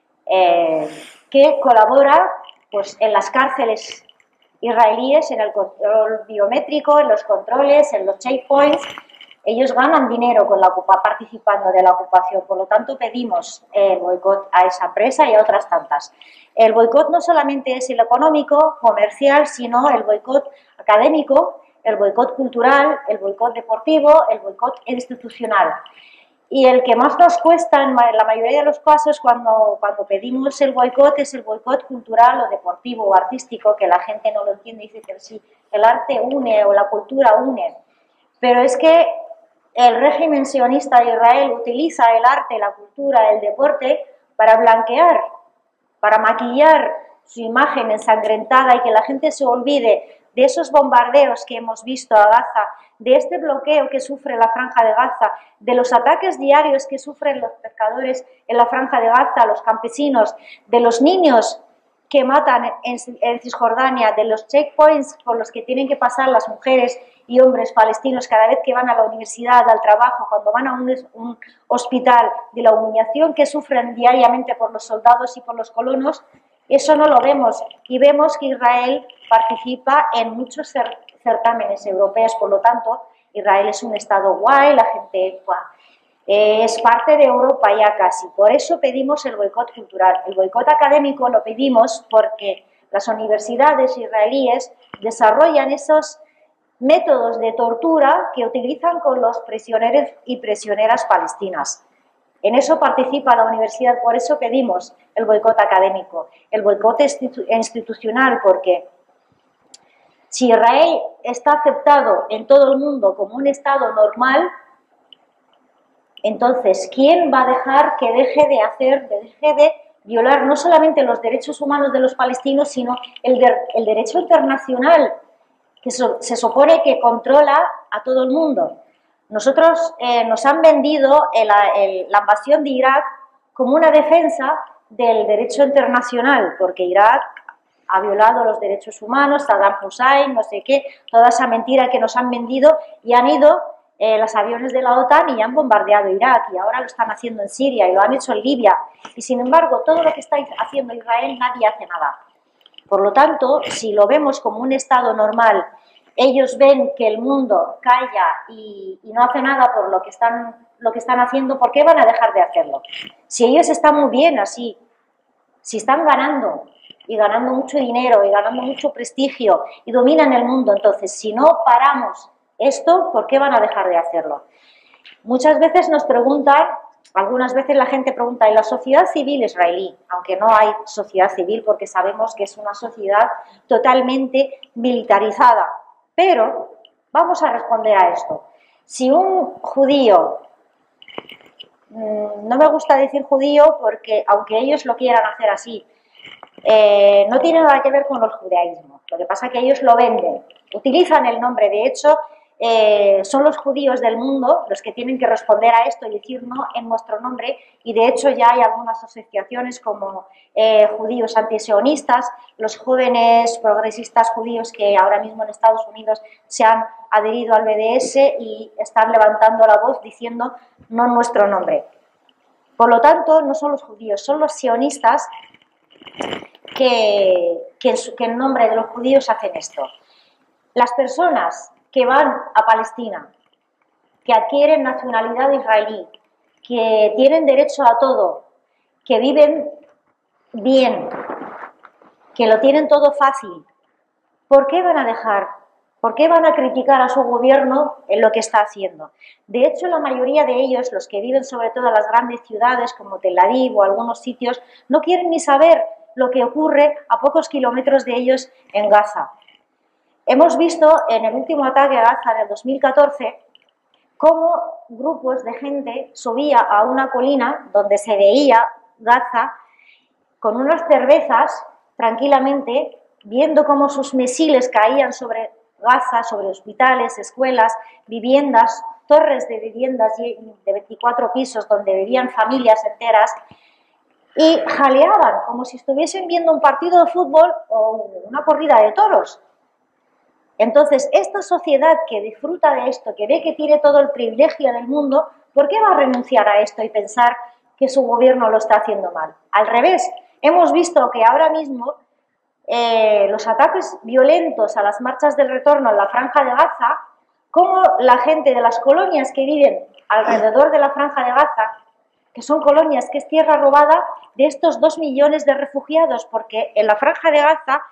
eh, que colabora pues, en las cárceles israelíes, en el control biométrico, en los controles, en los checkpoints. Ellos ganan dinero con la ocupa, participando de la ocupación, por lo tanto pedimos el boicot a esa empresa y a otras tantas. El boicot no solamente es el económico, comercial, sino el boicot académico, el boicot cultural, el boicot deportivo, el boicot institucional. Y el que más nos cuesta en la mayoría de los casos cuando, cuando pedimos el boicot es el boicot cultural o deportivo o artístico, que la gente no lo entiende y dice que sí, el arte une o la cultura une. Pero es que el régimen sionista de Israel utiliza el arte, la cultura, el deporte para blanquear, para maquillar su imagen ensangrentada y que la gente se olvide de esos bombardeos que hemos visto a Gaza, de este bloqueo que sufre la Franja de Gaza, de los ataques diarios que sufren los pescadores en la Franja de Gaza, los campesinos, de los niños que matan en, en Cisjordania, de los checkpoints por los que tienen que pasar las mujeres y hombres palestinos cada vez que van a la universidad, al trabajo, cuando van a un, un hospital, de la humillación que sufren diariamente por los soldados y por los colonos. Eso no lo vemos y vemos que Israel participa en muchos certámenes europeos, por lo tanto, Israel es un estado guay, la gente guay, eh, es parte de Europa ya casi. Por eso pedimos el boicot cultural. El boicot académico lo pedimos porque las universidades israelíes desarrollan esos métodos de tortura que utilizan con los prisioneros y prisioneras palestinas. En eso participa la universidad, por eso pedimos el boicot académico, el boicot institucional, porque si Israel está aceptado en todo el mundo como un Estado normal, entonces, ¿quién va a dejar que deje de hacer, deje de violar no solamente los derechos humanos de los palestinos, sino el, de, el derecho internacional, que so, se supone que controla a todo el mundo. Nosotros eh, nos han vendido el, el, la invasión de Irak como una defensa del derecho internacional, porque Irak ha violado los derechos humanos, Saddam Hussein, no sé qué, toda esa mentira que nos han vendido, y han ido eh, los aviones de la OTAN y han bombardeado Irak, y ahora lo están haciendo en Siria y lo han hecho en Libia, y sin embargo todo lo que está haciendo Israel nadie hace nada. Por lo tanto, si lo vemos como un Estado normal, ellos ven que el mundo calla y, y no hace nada por lo que, están, lo que están haciendo, ¿por qué van a dejar de hacerlo? Si ellos están muy bien así, si están ganando y ganando mucho dinero y ganando mucho prestigio y dominan el mundo, entonces si no paramos esto, ¿por qué van a dejar de hacerlo? Muchas veces nos preguntan, algunas veces la gente pregunta, ¿y la sociedad civil israelí? Aunque no hay sociedad civil porque sabemos que es una sociedad totalmente militarizada. Pero vamos a responder a esto. Si un judío, no me gusta decir judío porque aunque ellos lo quieran hacer así, eh, no tiene nada que ver con el judaísmo. Lo que pasa es que ellos lo venden, utilizan el nombre. De hecho, eh, son los judíos del mundo los que tienen que responder a esto y decir no en nuestro nombre, y de hecho ya hay algunas asociaciones como eh, judíos antisionistas, los jóvenes progresistas judíos que ahora mismo en Estados Unidos se han adherido al B D S y están levantando la voz diciendo no en nuestro nombre. Por lo tanto, no son los judíos, son los sionistas que, que, que en nombre de los judíos hacen esto. Las personas que van a Palestina, que adquieren nacionalidad israelí, que tienen derecho a todo, que viven bien, que lo tienen todo fácil, ¿por qué van a dejar? ¿Por qué van a criticar a su gobierno en lo que está haciendo? De hecho, la mayoría de ellos, los que viven sobre todo en las grandes ciudades como Tel Aviv o algunos sitios, no quieren ni saber lo que ocurre a pocos kilómetros de ellos en Gaza. Hemos visto en el último ataque a Gaza en el dos mil catorce cómo grupos de gente subía a una colina donde se veía Gaza con unas cervezas tranquilamente, viendo cómo sus misiles caían sobre Gaza, sobre hospitales, escuelas, viviendas, torres de viviendas de veinticuatro pisos donde vivían familias enteras, y jaleaban como si estuviesen viendo un partido de fútbol o una corrida de toros. Entonces, esta sociedad que disfruta de esto, que ve que tiene todo el privilegio del mundo, ¿por qué va a renunciar a esto y pensar que su gobierno lo está haciendo mal? Al revés, hemos visto que ahora mismo eh, los ataques violentos a las marchas del retorno en la Franja de Gaza, como la gente de las colonias que viven alrededor de la Franja de Gaza, que son colonias que es tierra robada de estos dos millones de refugiados, porque en la Franja de Gaza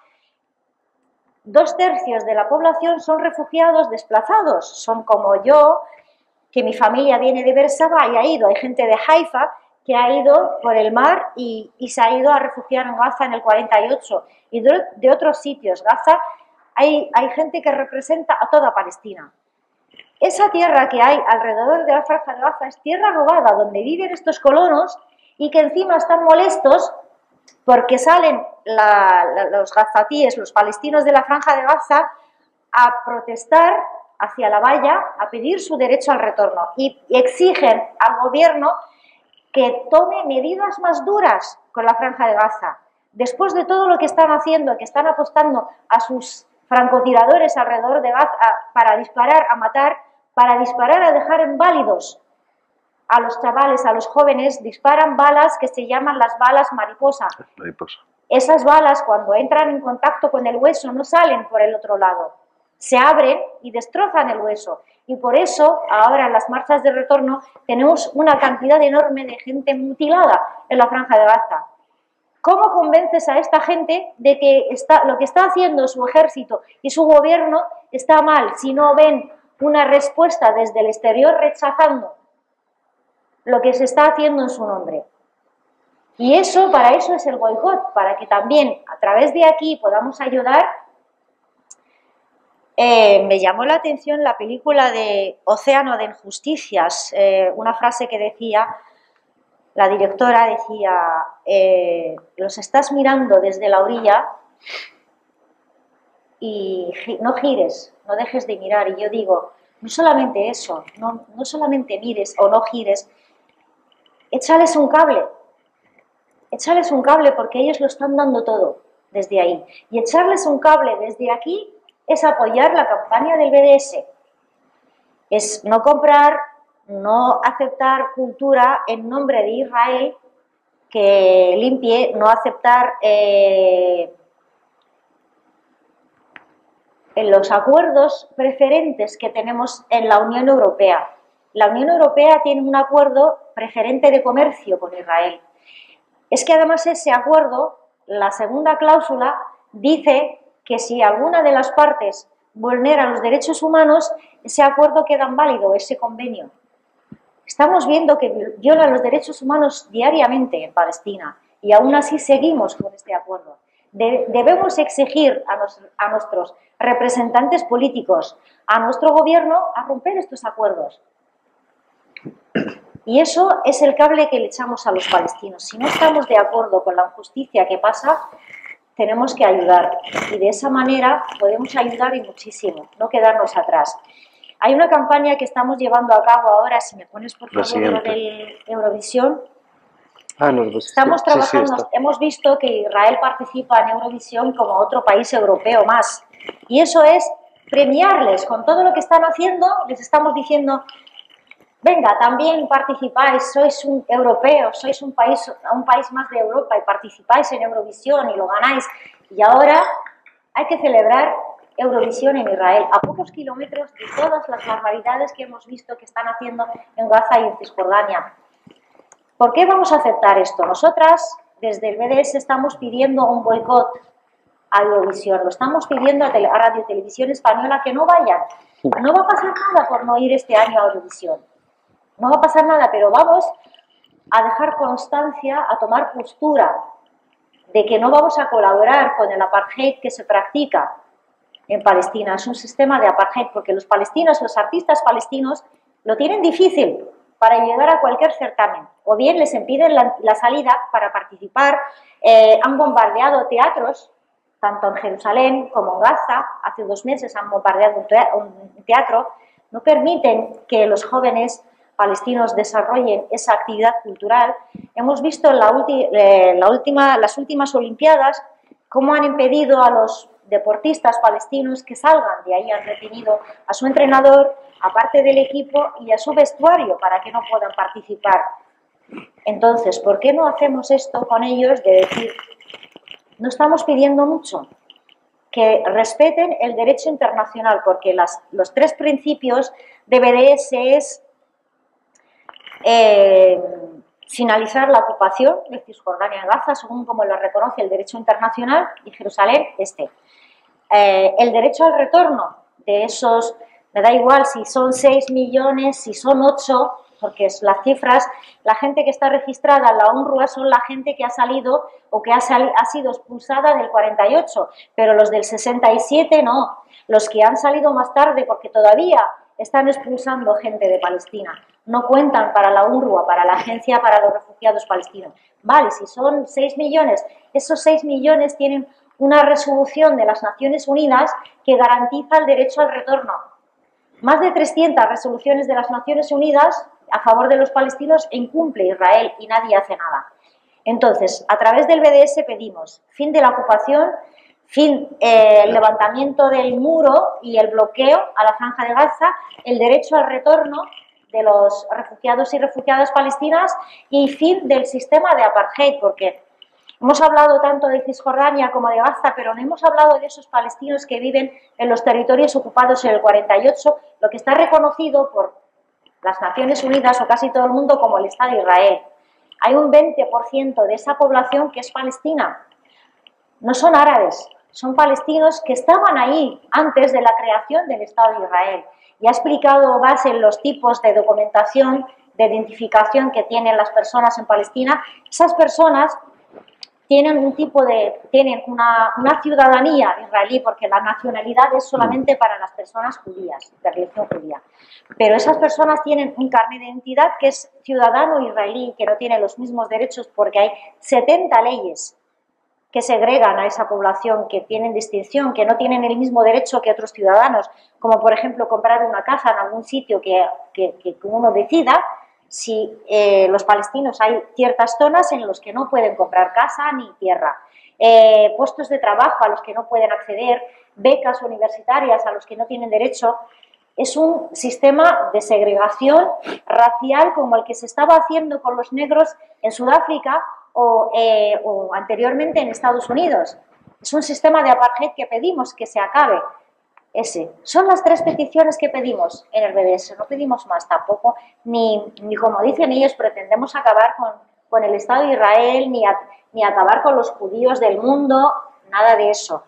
dos tercios de la población son refugiados desplazados, son como yo, que mi familia viene de Beerseba y ha ido, hay gente de Haifa que ha ido por el mar y, y se ha ido a refugiar en Gaza en el cuarenta y ocho, y de, de otros sitios. Gaza, hay, hay gente que representa a toda Palestina. Esa tierra que hay alrededor de la Franja de Gaza es tierra robada, donde viven estos colonos y que encima están molestos porque salen la, la, los gazatíes, los palestinos de la Franja de Gaza, a protestar hacia la valla, a pedir su derecho al retorno, y, y exigen al gobierno que tome medidas más duras con la Franja de Gaza. Después de todo lo que están haciendo, que están apostando a sus francotiradores alrededor de Gaza para disparar, a matar, para disparar a dejar inválidos a los chavales, a los jóvenes, disparan balas que se llaman las balas mariposa. Mariposa. Esas balas, cuando entran en contacto con el hueso, no salen por el otro lado, se abren y destrozan el hueso. Y por eso, ahora en las marchas de retorno, tenemos una cantidad enorme de gente mutilada en la Franja de Gaza. ¿Cómo convences a esta gente de que está, lo que está haciendo su ejército y su gobierno está mal, si no ven una respuesta desde el exterior rechazando lo que se está haciendo en su nombre? Y eso, para eso es el boicot, para que también a través de aquí podamos ayudar. Eh, me llamó la atención la película de Océano de Injusticias, eh, una frase que decía: la directora decía, eh, los estás mirando desde la orilla y no gires, no dejes de mirar. Y yo digo, no solamente eso, no, no solamente mires o no gires, échales un cable, échales un cable porque ellos lo están dando todo desde ahí. Y echarles un cable desde aquí es apoyar la campaña del B D S, es no comprar, no aceptar cultura en nombre de Israel que limpie, no aceptar eh, en los acuerdos preferentes que tenemos en la Unión Europea. La Unión Europea tiene un acuerdo preferente de comercio con Israel. Es que además ese acuerdo, la segunda cláusula, dice que si alguna de las partes vulnera los derechos humanos, ese acuerdo queda inválido, ese convenio. Estamos viendo que violan los derechos humanos diariamente en Palestina y aún así seguimos con este acuerdo. De, debemos exigir a, nos, a nuestros representantes políticos, a nuestro gobierno, a romper estos acuerdos. Y eso es el cable que le echamos a los palestinos. Si no estamos de acuerdo con la injusticia que pasa, tenemos que ayudar. Y de esa manera podemos ayudar y muchísimo, no quedarnos atrás. Hay una campaña que estamos llevando a cabo ahora, si me pones por favor lo del Eurovisión. Ah, no, pues, estamos sí, trabajando, sí, sí, hemos visto que Israel participa en Eurovisión como otro país europeo más. Y eso es premiarles con todo lo que están haciendo, les estamos diciendo, venga, también participáis, sois un europeo, sois un país, un país más de Europa y participáis en Eurovisión y lo ganáis. Y ahora hay que celebrar Eurovisión en Israel, a pocos kilómetros de todas las barbaridades que hemos visto que están haciendo en Gaza y en Cisjordania. ¿Por qué vamos a aceptar esto? Nosotras, desde el B D S, estamos pidiendo un boicot a Eurovisión, lo estamos pidiendo a, a Radio Televisión Española que no vayan. No va a pasar nada por no ir este año a Eurovisión. No va a pasar nada, pero vamos a dejar constancia, a tomar postura de que no vamos a colaborar con el apartheid que se practica en Palestina. Es un sistema de apartheid porque los palestinos, los artistas palestinos, lo tienen difícil para llegar a cualquier certamen. O bien les impiden la, la salida para participar. Eh, han bombardeado teatros, tanto en Jerusalén como en Gaza. Hace dos meses han bombardeado un teatro. No permiten que los jóvenes palestinos desarrollen esa actividad cultural. Hemos visto en la ulti, eh, la última, las últimas Olimpiadas cómo han impedido a los deportistas palestinos que salgan de ahí, han retenido a su entrenador, a parte del equipo y a su vestuario para que no puedan participar. Entonces, ¿por qué no hacemos esto con ellos de decir, no estamos pidiendo mucho, que respeten el derecho internacional, porque las, los tres principios de B D S es eh, finalizar la ocupación de Cisjordania en Gaza, según como lo reconoce el derecho internacional, y Jerusalén este. Eh, el derecho al retorno de esos, me da igual si son seis millones, si son ocho, porque es las cifras, la gente que está registrada en la UNRWA son la gente que ha salido o que ha, sali, ha sido expulsada del cuarenta y ocho, pero los del sesenta y siete no, los que han salido más tarde porque todavía están expulsando gente de Palestina, no cuentan para la UNRWA, para la Agencia para los Refugiados Palestinos. Vale, si son seis millones, esos seis millones tienen una resolución de las Naciones Unidas que garantiza el derecho al retorno. Más de trescientas resoluciones de las Naciones Unidas a favor de los palestinos incumple Israel y nadie hace nada. Entonces, a través del B D S pedimos fin de la ocupación, fin eh, el levantamiento del muro y el bloqueo a la Franja de Gaza, el derecho al retorno de los refugiados y refugiadas palestinas y fin del sistema de apartheid, porque hemos hablado tanto de Cisjordania como de Gaza, pero no hemos hablado de esos palestinos que viven en los territorios ocupados en el cuarenta y ocho, lo que está reconocido por las Naciones Unidas o casi todo el mundo como el Estado de Israel. Hay un veinte por ciento de esa población que es palestina. No son árabes, son palestinos que estaban ahí antes de la creación del Estado de Israel. Y ha explicado Bas en los tipos de documentación, de identificación que tienen las personas en Palestina. Esas personas tienen un tipo de, tienen una, una ciudadanía israelí, porque la nacionalidad es solamente para las personas judías, de religión judía. Pero esas personas tienen un carnet de identidad que es ciudadano israelí, que no tiene los mismos derechos porque hay setenta leyes que segregan a esa población, que tienen distinción, que no tienen el mismo derecho que otros ciudadanos, como por ejemplo comprar una casa en algún sitio que, que, que uno decida. Si eh, los palestinos hay ciertas zonas en las que no pueden comprar casa ni tierra, eh, puestos de trabajo a los que no pueden acceder, becas universitarias a los que no tienen derecho. Es un sistema de segregación racial como el que se estaba haciendo con los negros en Sudáfrica o, eh, o anteriormente en Estados Unidos. Es un sistema de apartheid que pedimos que se acabe. Ese. Son las tres peticiones que pedimos en el B D S, no pedimos más tampoco, ni, ni como dicen ellos, pretendemos acabar con, con el Estado de Israel, ni, a, ni acabar con los judíos del mundo, nada de eso.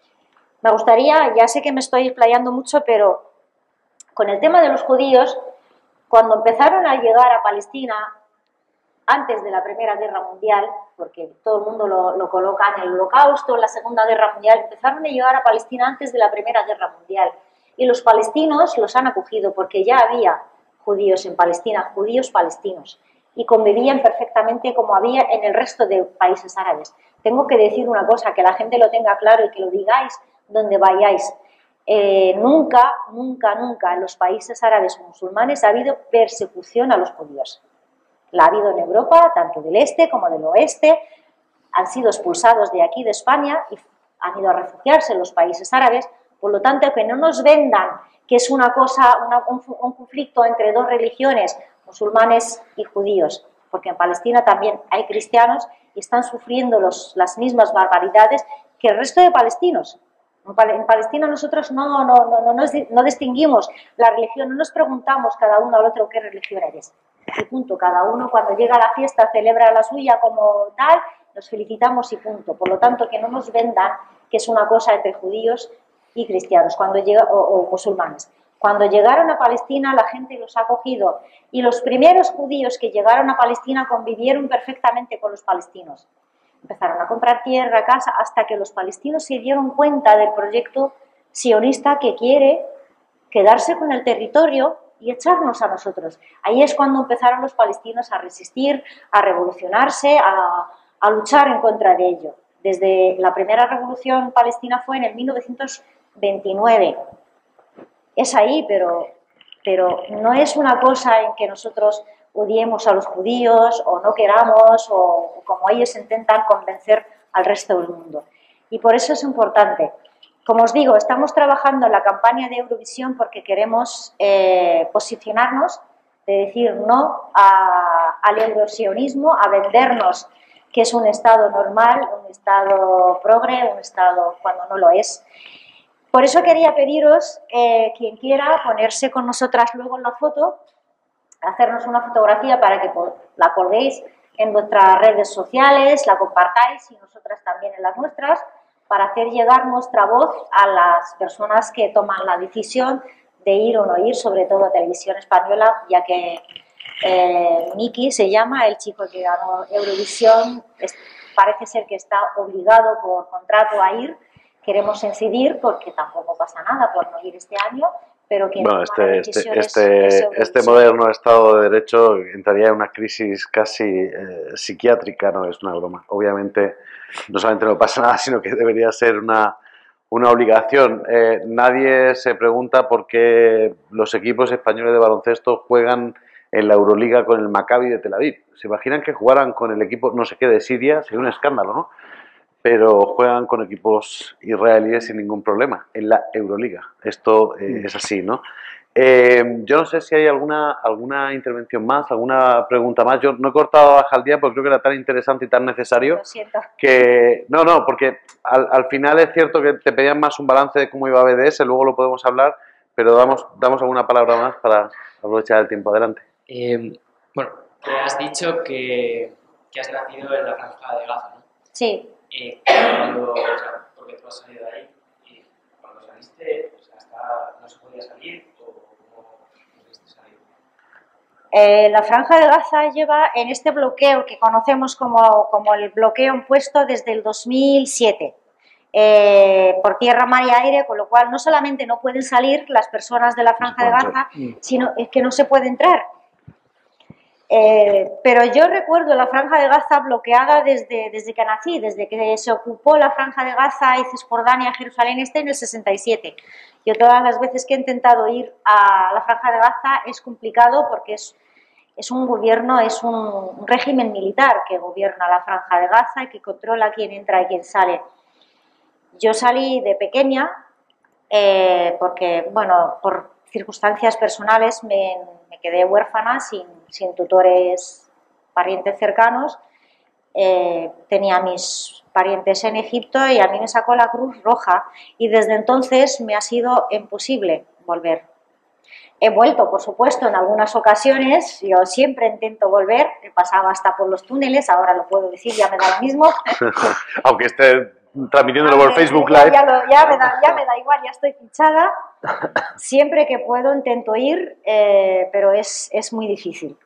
Me gustaría, ya sé que me estoy explayando mucho, pero con el tema de los judíos, cuando empezaron a llegar a Palestina, antes de la Primera Guerra Mundial, porque todo el mundo lo, lo coloca en el Holocausto, en la Segunda Guerra Mundial, empezaron a llegar a Palestina antes de la Primera Guerra Mundial. Y los palestinos los han acogido porque ya había judíos en Palestina, judíos palestinos, y convivían perfectamente como había en el resto de países árabes. Tengo que decir una cosa, que la gente lo tenga claro y que lo digáis donde vayáis. Eh, nunca, nunca, nunca en los países árabes o musulmanes ha habido persecución a los judíos. La ha habido en Europa, tanto del este como del oeste, han sido expulsados de aquí, de España, y han ido a refugiarse en los países árabes. Por lo tanto, que no nos vendan que es una cosa, una, un, un conflicto entre dos religiones, musulmanes y judíos, porque en Palestina también hay cristianos y están sufriendo los, las mismas barbaridades que el resto de palestinos. En Palestina nosotros no, no, no, no, nos, no distinguimos la religión, no nos preguntamos cada uno al otro qué religión eres. Y punto, cada uno cuando llega a la fiesta celebra la suya como tal, nos felicitamos y punto. Por lo tanto, que no nos vendan que es una cosa entre judíos y cristianos cuando llega, o, o musulmanes. Cuando llegaron a Palestina la gente los ha acogido y los primeros judíos que llegaron a Palestina convivieron perfectamente con los palestinos. Empezaron a comprar tierra, casa, hasta que los palestinos se dieron cuenta del proyecto sionista que quiere quedarse con el territorio y echarnos a nosotros. Ahí es cuando empezaron los palestinos a resistir, a revolucionarse, a, a luchar en contra de ello. Desde la primera revolución palestina fue en el mil novecientos veintinueve. Es ahí, pero, pero no es una cosa en que nosotros odiemos a los judíos o no queramos o como ellos intentan convencer al resto del mundo. Y por eso es importante. Como os digo, estamos trabajando en la campaña de Eurovisión porque queremos eh, posicionarnos, de decir no a, al eurosionismo, a vendernos que es un Estado normal, un Estado progre, un Estado cuando no lo es. Por eso quería pediros, eh, quien quiera, ponerse con nosotras luego en la foto, hacernos una fotografía para que la colguéis en vuestras redes sociales, la compartáis y nosotras también en las nuestras, para hacer llegar nuestra voz a las personas que toman la decisión de ir o no ir, sobre todo a Televisión Española, ya que eh, Miki se llama, el chico que ganó Eurovisión, es, parece ser que está obligado por contrato a ir. Queremos incidir porque tampoco pasa nada por no ir este año, pero quien bueno, toma este, decisiones este, es este, este moderno Estado de Derecho entraría en una crisis casi eh, psiquiátrica, no es una broma. Obviamente no solamente no pasa nada, sino que debería ser una, una obligación. Eh, nadie se pregunta por qué los equipos españoles de baloncesto juegan en la Euroliga con el Maccabi de Tel Aviv. ¿Se imaginan que jugaran con el equipo no sé qué de Siria? Sería un escándalo, ¿no? Pero juegan con equipos israelíes sin ningún problema en la Euroliga. Esto eh, es así, ¿no? Eh, yo no sé si hay alguna, alguna intervención más, alguna pregunta más. Yo no he cortado a Jaldía porque creo que era tan interesante y tan necesario. Lo siento. Que no, no, porque al, al final es cierto que te pedían más un balance de cómo iba B D S, luego lo podemos hablar, pero damos, damos alguna palabra más para aprovechar el tiempo. Adelante. Eh, bueno, te has dicho que, que has nacido en la Franja de Gaza, ¿no? Sí. Eh, cuando, o sea, porque tú has salido de ahí, y cuando saliste, o sea, hasta, ¿no se podía salir o cómo pudiste salir? Eh, la Franja de Gaza lleva en este bloqueo que conocemos como, como el bloqueo impuesto desde el dos mil siete, eh, por tierra, mar y aire, con lo cual no solamente no pueden salir las personas de la Franja de Gaza, sino es que no se puede entrar. Eh, pero yo recuerdo la Franja de Gaza bloqueada desde, desde que nací, desde que se ocupó la Franja de Gaza y Cisjordania, Jerusalén Este en el sesenta y siete. Yo todas las veces que he intentado ir a la Franja de Gaza es complicado porque es, es un gobierno, es un, un régimen militar que gobierna la Franja de Gaza y que controla quién entra y quién sale. Yo salí de pequeña eh, porque, bueno, por circunstancias personales me, me quedé huérfana, sin, sin tutores, parientes cercanos. Eh, tenía mis parientes en Egipto y a mí me sacó la Cruz Roja y desde entonces me ha sido imposible volver. He vuelto, por supuesto, en algunas ocasiones, yo siempre intento volver, he pasado hasta por los túneles, ahora lo puedo decir, ya me da lo mismo. Aunque esté transmitiéndolo por Facebook ya, Live. Ya, lo, ya, me da, ya me da igual, ya estoy fichada. Siempre que puedo intento ir, eh, pero es, es muy difícil.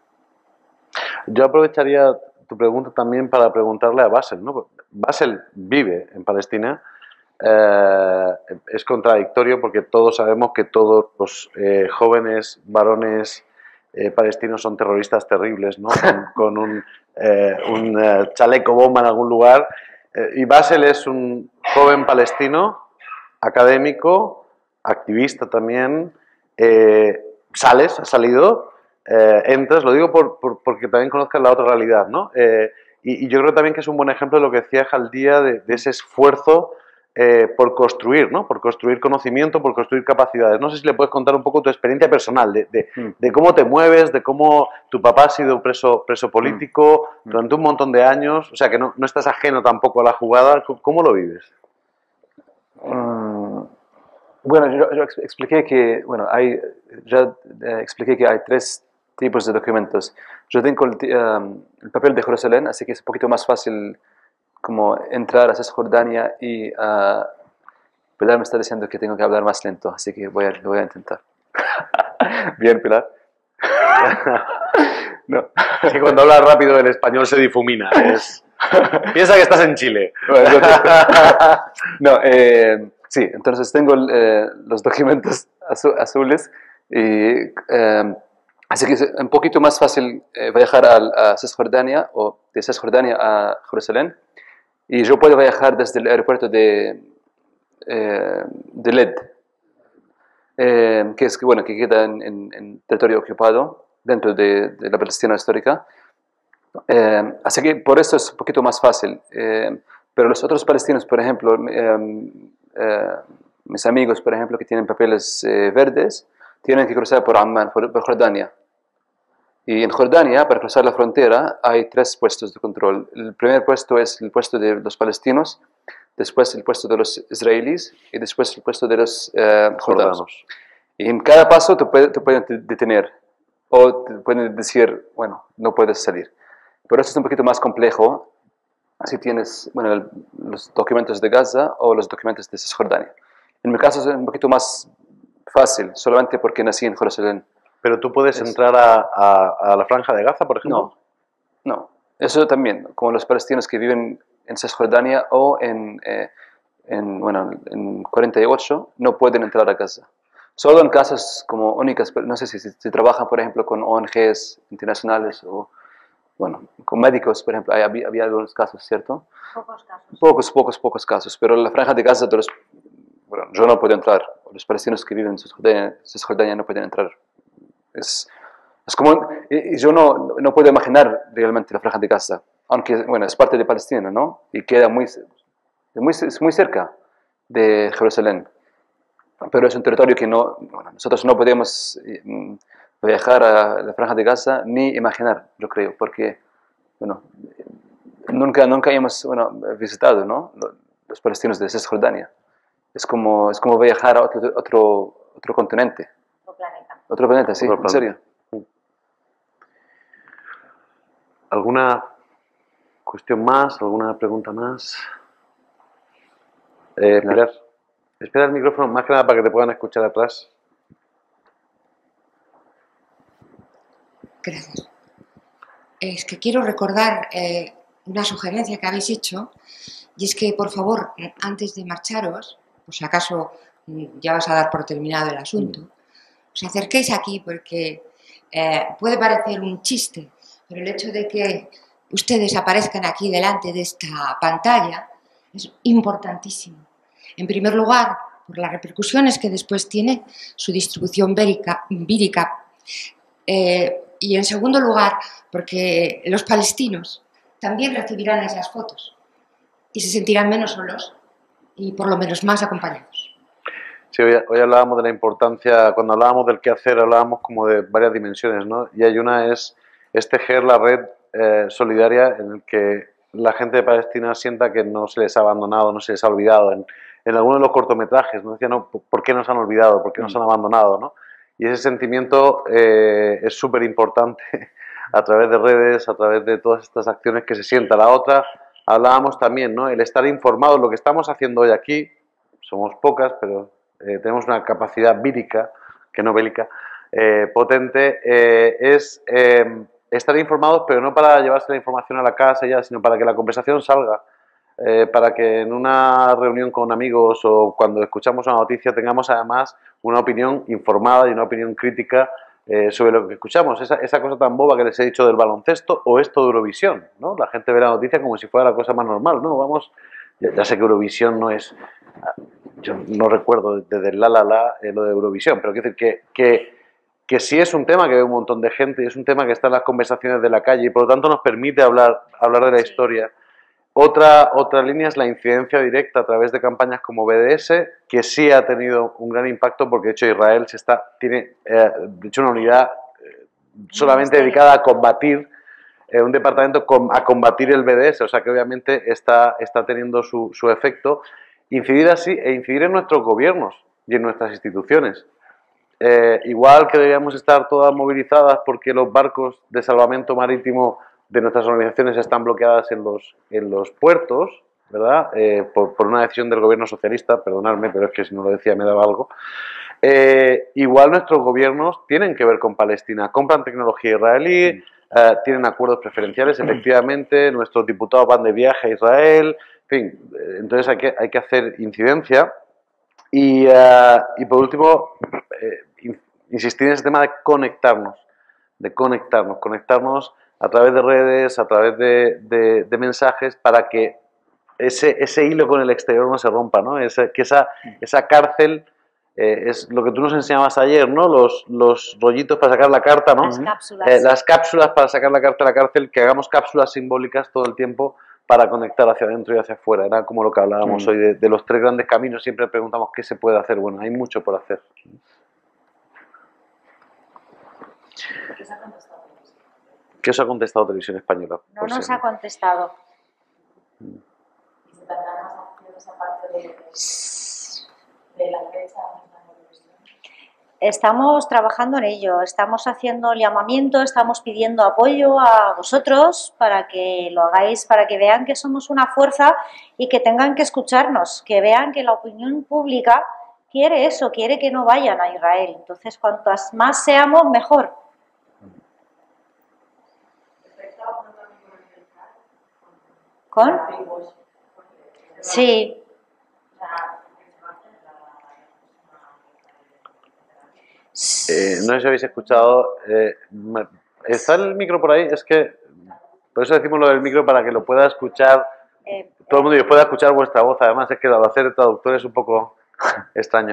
Yo aprovecharía tu pregunta también para preguntarle a Basel, ¿no? Basel vive en Palestina. Eh, es contradictorio porque todos sabemos que todos los eh, jóvenes varones eh, palestinos son terroristas terribles, ¿no? Con, con un, eh, un eh, chaleco bomba en algún lugar. Eh, y Basel es un joven palestino, académico, activista también. Eh, sales, has salido, eh, entras, lo digo por, por, porque también conozcas la otra realidad, ¿no? Eh, y, y yo creo también que es un buen ejemplo de lo que decía Jaldía, de, de ese esfuerzo Eh, por construir, ¿no? Por construir conocimiento, por construir capacidades. No sé si le puedes contar un poco tu experiencia personal, de, de, mm. de cómo te mueves, de cómo tu papá ha sido preso, preso político mm. durante un montón de años, o sea que no, no estás ajeno tampoco a la jugada. ¿Cómo lo vives? Mm, bueno, yo, yo expliqué que, bueno, hay, ya eh, expliqué que hay tres tipos de documentos. Yo tengo el, um, el papel de Jerusalén, así que es un poquito más fácil como entrar a Cisjordania y uh, Pilar me está diciendo que tengo que hablar más lento, así que voy a, lo voy a intentar. Bien, Pilar. No. Es que cuando hablas rápido el español se difumina. Es... Piensa que estás en Chile. No, eh, sí, entonces tengo eh, los documentos azu azules y eh, así que es un poquito más fácil eh, viajar a, a Cisjordania o de Cisjordania a Jerusalén. Y yo puedo viajar desde el aeropuerto de, eh, de Led, eh, que es bueno, que queda en, en, en territorio ocupado dentro de, de la Palestina histórica. Eh, así que por eso es un poquito más fácil. Eh, pero los otros palestinos, por ejemplo, eh, eh, mis amigos, por ejemplo, que tienen papeles eh, verdes, tienen que cruzar por Amman, por, por Jordania. Y en Jordania, para cruzar la frontera, hay tres puestos de control. El primer puesto es el puesto de los palestinos, después el puesto de los israelíes y después el puesto de los eh, jordanos. Y en cada paso te, puede, te pueden detener o te pueden decir, bueno, no puedes salir. Pero eso es un poquito más complejo si tienes bueno, el, los documentos de Gaza o los documentos de Cisjordania. En mi caso es un poquito más fácil, solamente porque nací en Jerusalén. ¿Pero tú puedes es... entrar a, a, a la Franja de Gaza, por ejemplo? No, no. Eso también, como los palestinos que viven en Cisjordania o en, eh, en, bueno, en cuarenta y ocho, no pueden entrar a Gaza. Solo en casos como únicas, no sé si, si, si trabajan, por ejemplo, con O N Ges internacionales o, bueno, con médicos, por ejemplo, había, había algunos casos, ¿cierto? Pocos casos. Pocos, pocos, pocos casos. Pero en la Franja de Gaza, de los, bueno, yo no puedo entrar. Los palestinos que viven en Cisjordania, Cisjordania no pueden entrar. Es, es como, y yo no, no puedo imaginar realmente la Franja de Gaza, aunque, bueno, es parte de Palestina, ¿no? Y queda muy, muy, es muy cerca de Jerusalén. Pero es un territorio que no, bueno, nosotros no podemos viajar a la Franja de Gaza ni imaginar, yo creo, porque, bueno, nunca, nunca hemos, bueno, visitado, ¿no? Los palestinos de Cisjordania. Es como, es como viajar a otro, otro, otro continente. Otro planeta, sí, Otro en serio. ¿Alguna cuestión más? ¿Alguna pregunta más? Eh, Pilar, espera el micrófono más que nada para que te puedan escuchar atrás. Gracias. Es que quiero recordar eh, una sugerencia que habéis hecho, y es que, por favor, antes de marcharos, por si acaso ya vas a dar por terminado el asunto, os acerquéis aquí porque eh, puede parecer un chiste, pero el hecho de que ustedes aparezcan aquí delante de esta pantalla es importantísimo. En primer lugar, por las repercusiones que después tiene su distribución vírica, vírica eh, y en segundo lugar, porque los palestinos también recibirán esas fotos y se sentirán menos solos y por lo menos más acompañados. Sí, hoy, hoy hablábamos de la importancia, cuando hablábamos del qué hacer, hablábamos como de varias dimensiones, ¿no? Y hay una es, es tejer la red eh, solidaria en el que la gente de Palestina sienta que no se les ha abandonado, no se les ha olvidado. En, en algunos de los cortometrajes nos decían, no, ¿por qué nos han olvidado? ¿Por qué nos han abandonado? ¿No? Y ese sentimiento eh, es súper importante a través de redes, a través de todas estas acciones que se sienta. La otra, hablábamos también, ¿no? El estar informados, lo que estamos haciendo hoy aquí, somos pocas, pero eh, tenemos una capacidad vírica, que no bélica, eh, potente, eh, es eh, estar informados, pero no para llevarse la información a la casa ya, sino para que la conversación salga, eh, para que en una reunión con amigos o cuando escuchamos una noticia tengamos además una opinión informada y una opinión crítica eh, sobre lo que escuchamos. Esa, esa cosa tan boba que les he dicho del baloncesto o esto de Eurovisión, ¿no? La gente ve la noticia como si fuera la cosa más normal, ¿no? Vamos, ya, ya sé que Eurovisión no es... Yo no recuerdo desde el la la la eh, lo de Eurovisión, pero quiero decir que, que, que sí es un tema que ve un montón de gente y es un tema que está en las conversaciones de la calle y por lo tanto nos permite hablar, hablar de la historia. Otra, otra línea es la incidencia directa a través de campañas como B D S, que sí ha tenido un gran impacto porque de hecho Israel se está, tiene eh, de hecho una unidad eh, solamente dedicada a combatir, eh, un departamento com, a combatir el B D S, o sea que obviamente está, está teniendo su, su efecto. Incidir así e incidir en nuestros gobiernos y en nuestras instituciones. Eh, igual que deberíamos estar todas movilizadas porque los barcos de salvamento marítimo de nuestras organizaciones están bloqueadas en los, en los puertos, ¿verdad? Eh, por, por una decisión del gobierno socialista, perdonadme, pero es que si no lo decía me daba algo. Eh, igual nuestros gobiernos tienen que ver con Palestina, compran tecnología israelí, eh, tienen acuerdos preferenciales, efectivamente, nuestros diputados van de viaje a Israel, en fin, entonces hay que, hay que hacer incidencia y, uh, y por último, eh, insistir en ese tema de conectarnos, de conectarnos, conectarnos a través de redes, a través de, de, de mensajes para que ese, ese hilo con el exterior no se rompa, ¿no? Ese, que esa, esa cárcel eh, es lo que tú nos enseñabas ayer, ¿no? Los, los rollitos para sacar la carta, ¿no? Las cápsulas. Eh, las cápsulas para sacar la carta de la cárcel, que hagamos cápsulas simbólicas todo el tiempo para conectar hacia adentro y hacia afuera. Era como lo que hablábamos mm. hoy de, de los tres grandes caminos. Siempre preguntamos qué se puede hacer. Bueno, hay mucho por hacer. ¿Qué os ha contestado? ¿Qué os ha contestado Televisión Española? No nos ser. ha contestado. ¿Y se tendrán más acciones aparte de, de la fecha? Estamos trabajando en ello, estamos haciendo el llamamiento, estamos pidiendo apoyo a vosotros para que lo hagáis, para que vean que somos una fuerza y que tengan que escucharnos, que vean que la opinión pública quiere eso, quiere que no vayan a Israel. Entonces, cuantas más seamos, mejor. ¿Con? Sí. Eh, no sé si habéis escuchado, eh, ¿está el micro por ahí? Es que, por eso decimos lo del micro, para que lo pueda escuchar eh, todo el mundo y pueda escuchar vuestra voz. Además es que al hacer el traductor es un poco extraño.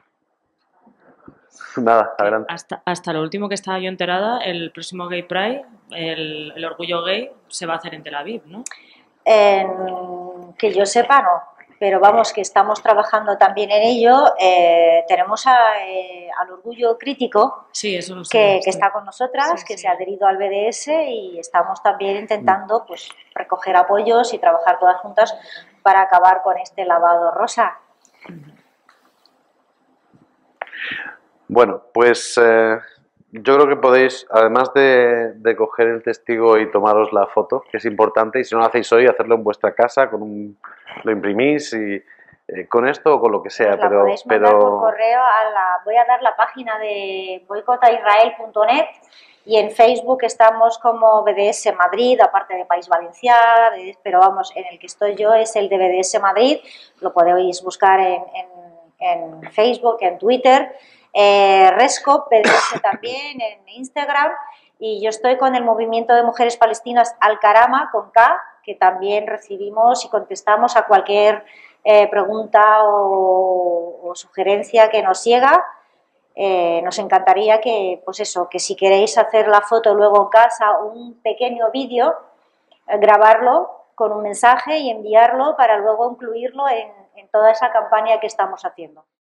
Nada, adelante. Hasta, hasta lo último que estaba yo enterada, el próximo Gay Pride, el, el orgullo gay, se va a hacer en Tel Aviv, ¿no? Eh, que yo sepa, no. Pero vamos, que estamos trabajando también en ello. Eh, tenemos a, eh, al Orgullo Crítico, sí, eso lo sé, que, sí. que está con nosotras, sí, que sí. se ha adherido al B D S y estamos también intentando pues, recoger apoyos y trabajar todas juntas para acabar con este lavado rosa. Bueno, pues eh, yo creo que podéis, además de, de coger el testigo y tomaros la foto, que es importante, y si no lo hacéis hoy, hacerlo en vuestra casa, con un, lo imprimís y eh, con esto o con lo que sea. Pues la pero, podéis mandar pero... por correo a la, voy a dar la página de boicotaisrael punto net y en Facebook estamos como B D S Madrid, aparte de País Valenciano, pero vamos, en el que estoy yo es el de B D S Madrid, lo podéis buscar en, en, en Facebook, en Twitter, eh, Rescop B D S también en Instagram, y yo estoy con el Movimiento de Mujeres Palestinas Al-Karama, con K, que también recibimos y contestamos a cualquier eh, pregunta o, o sugerencia que nos llega. Eh, nos encantaría que, pues eso, que si queréis hacer la foto luego en casa, un pequeño vídeo, eh, grabarlo con un mensaje y enviarlo para luego incluirlo en, en toda esa campaña que estamos haciendo.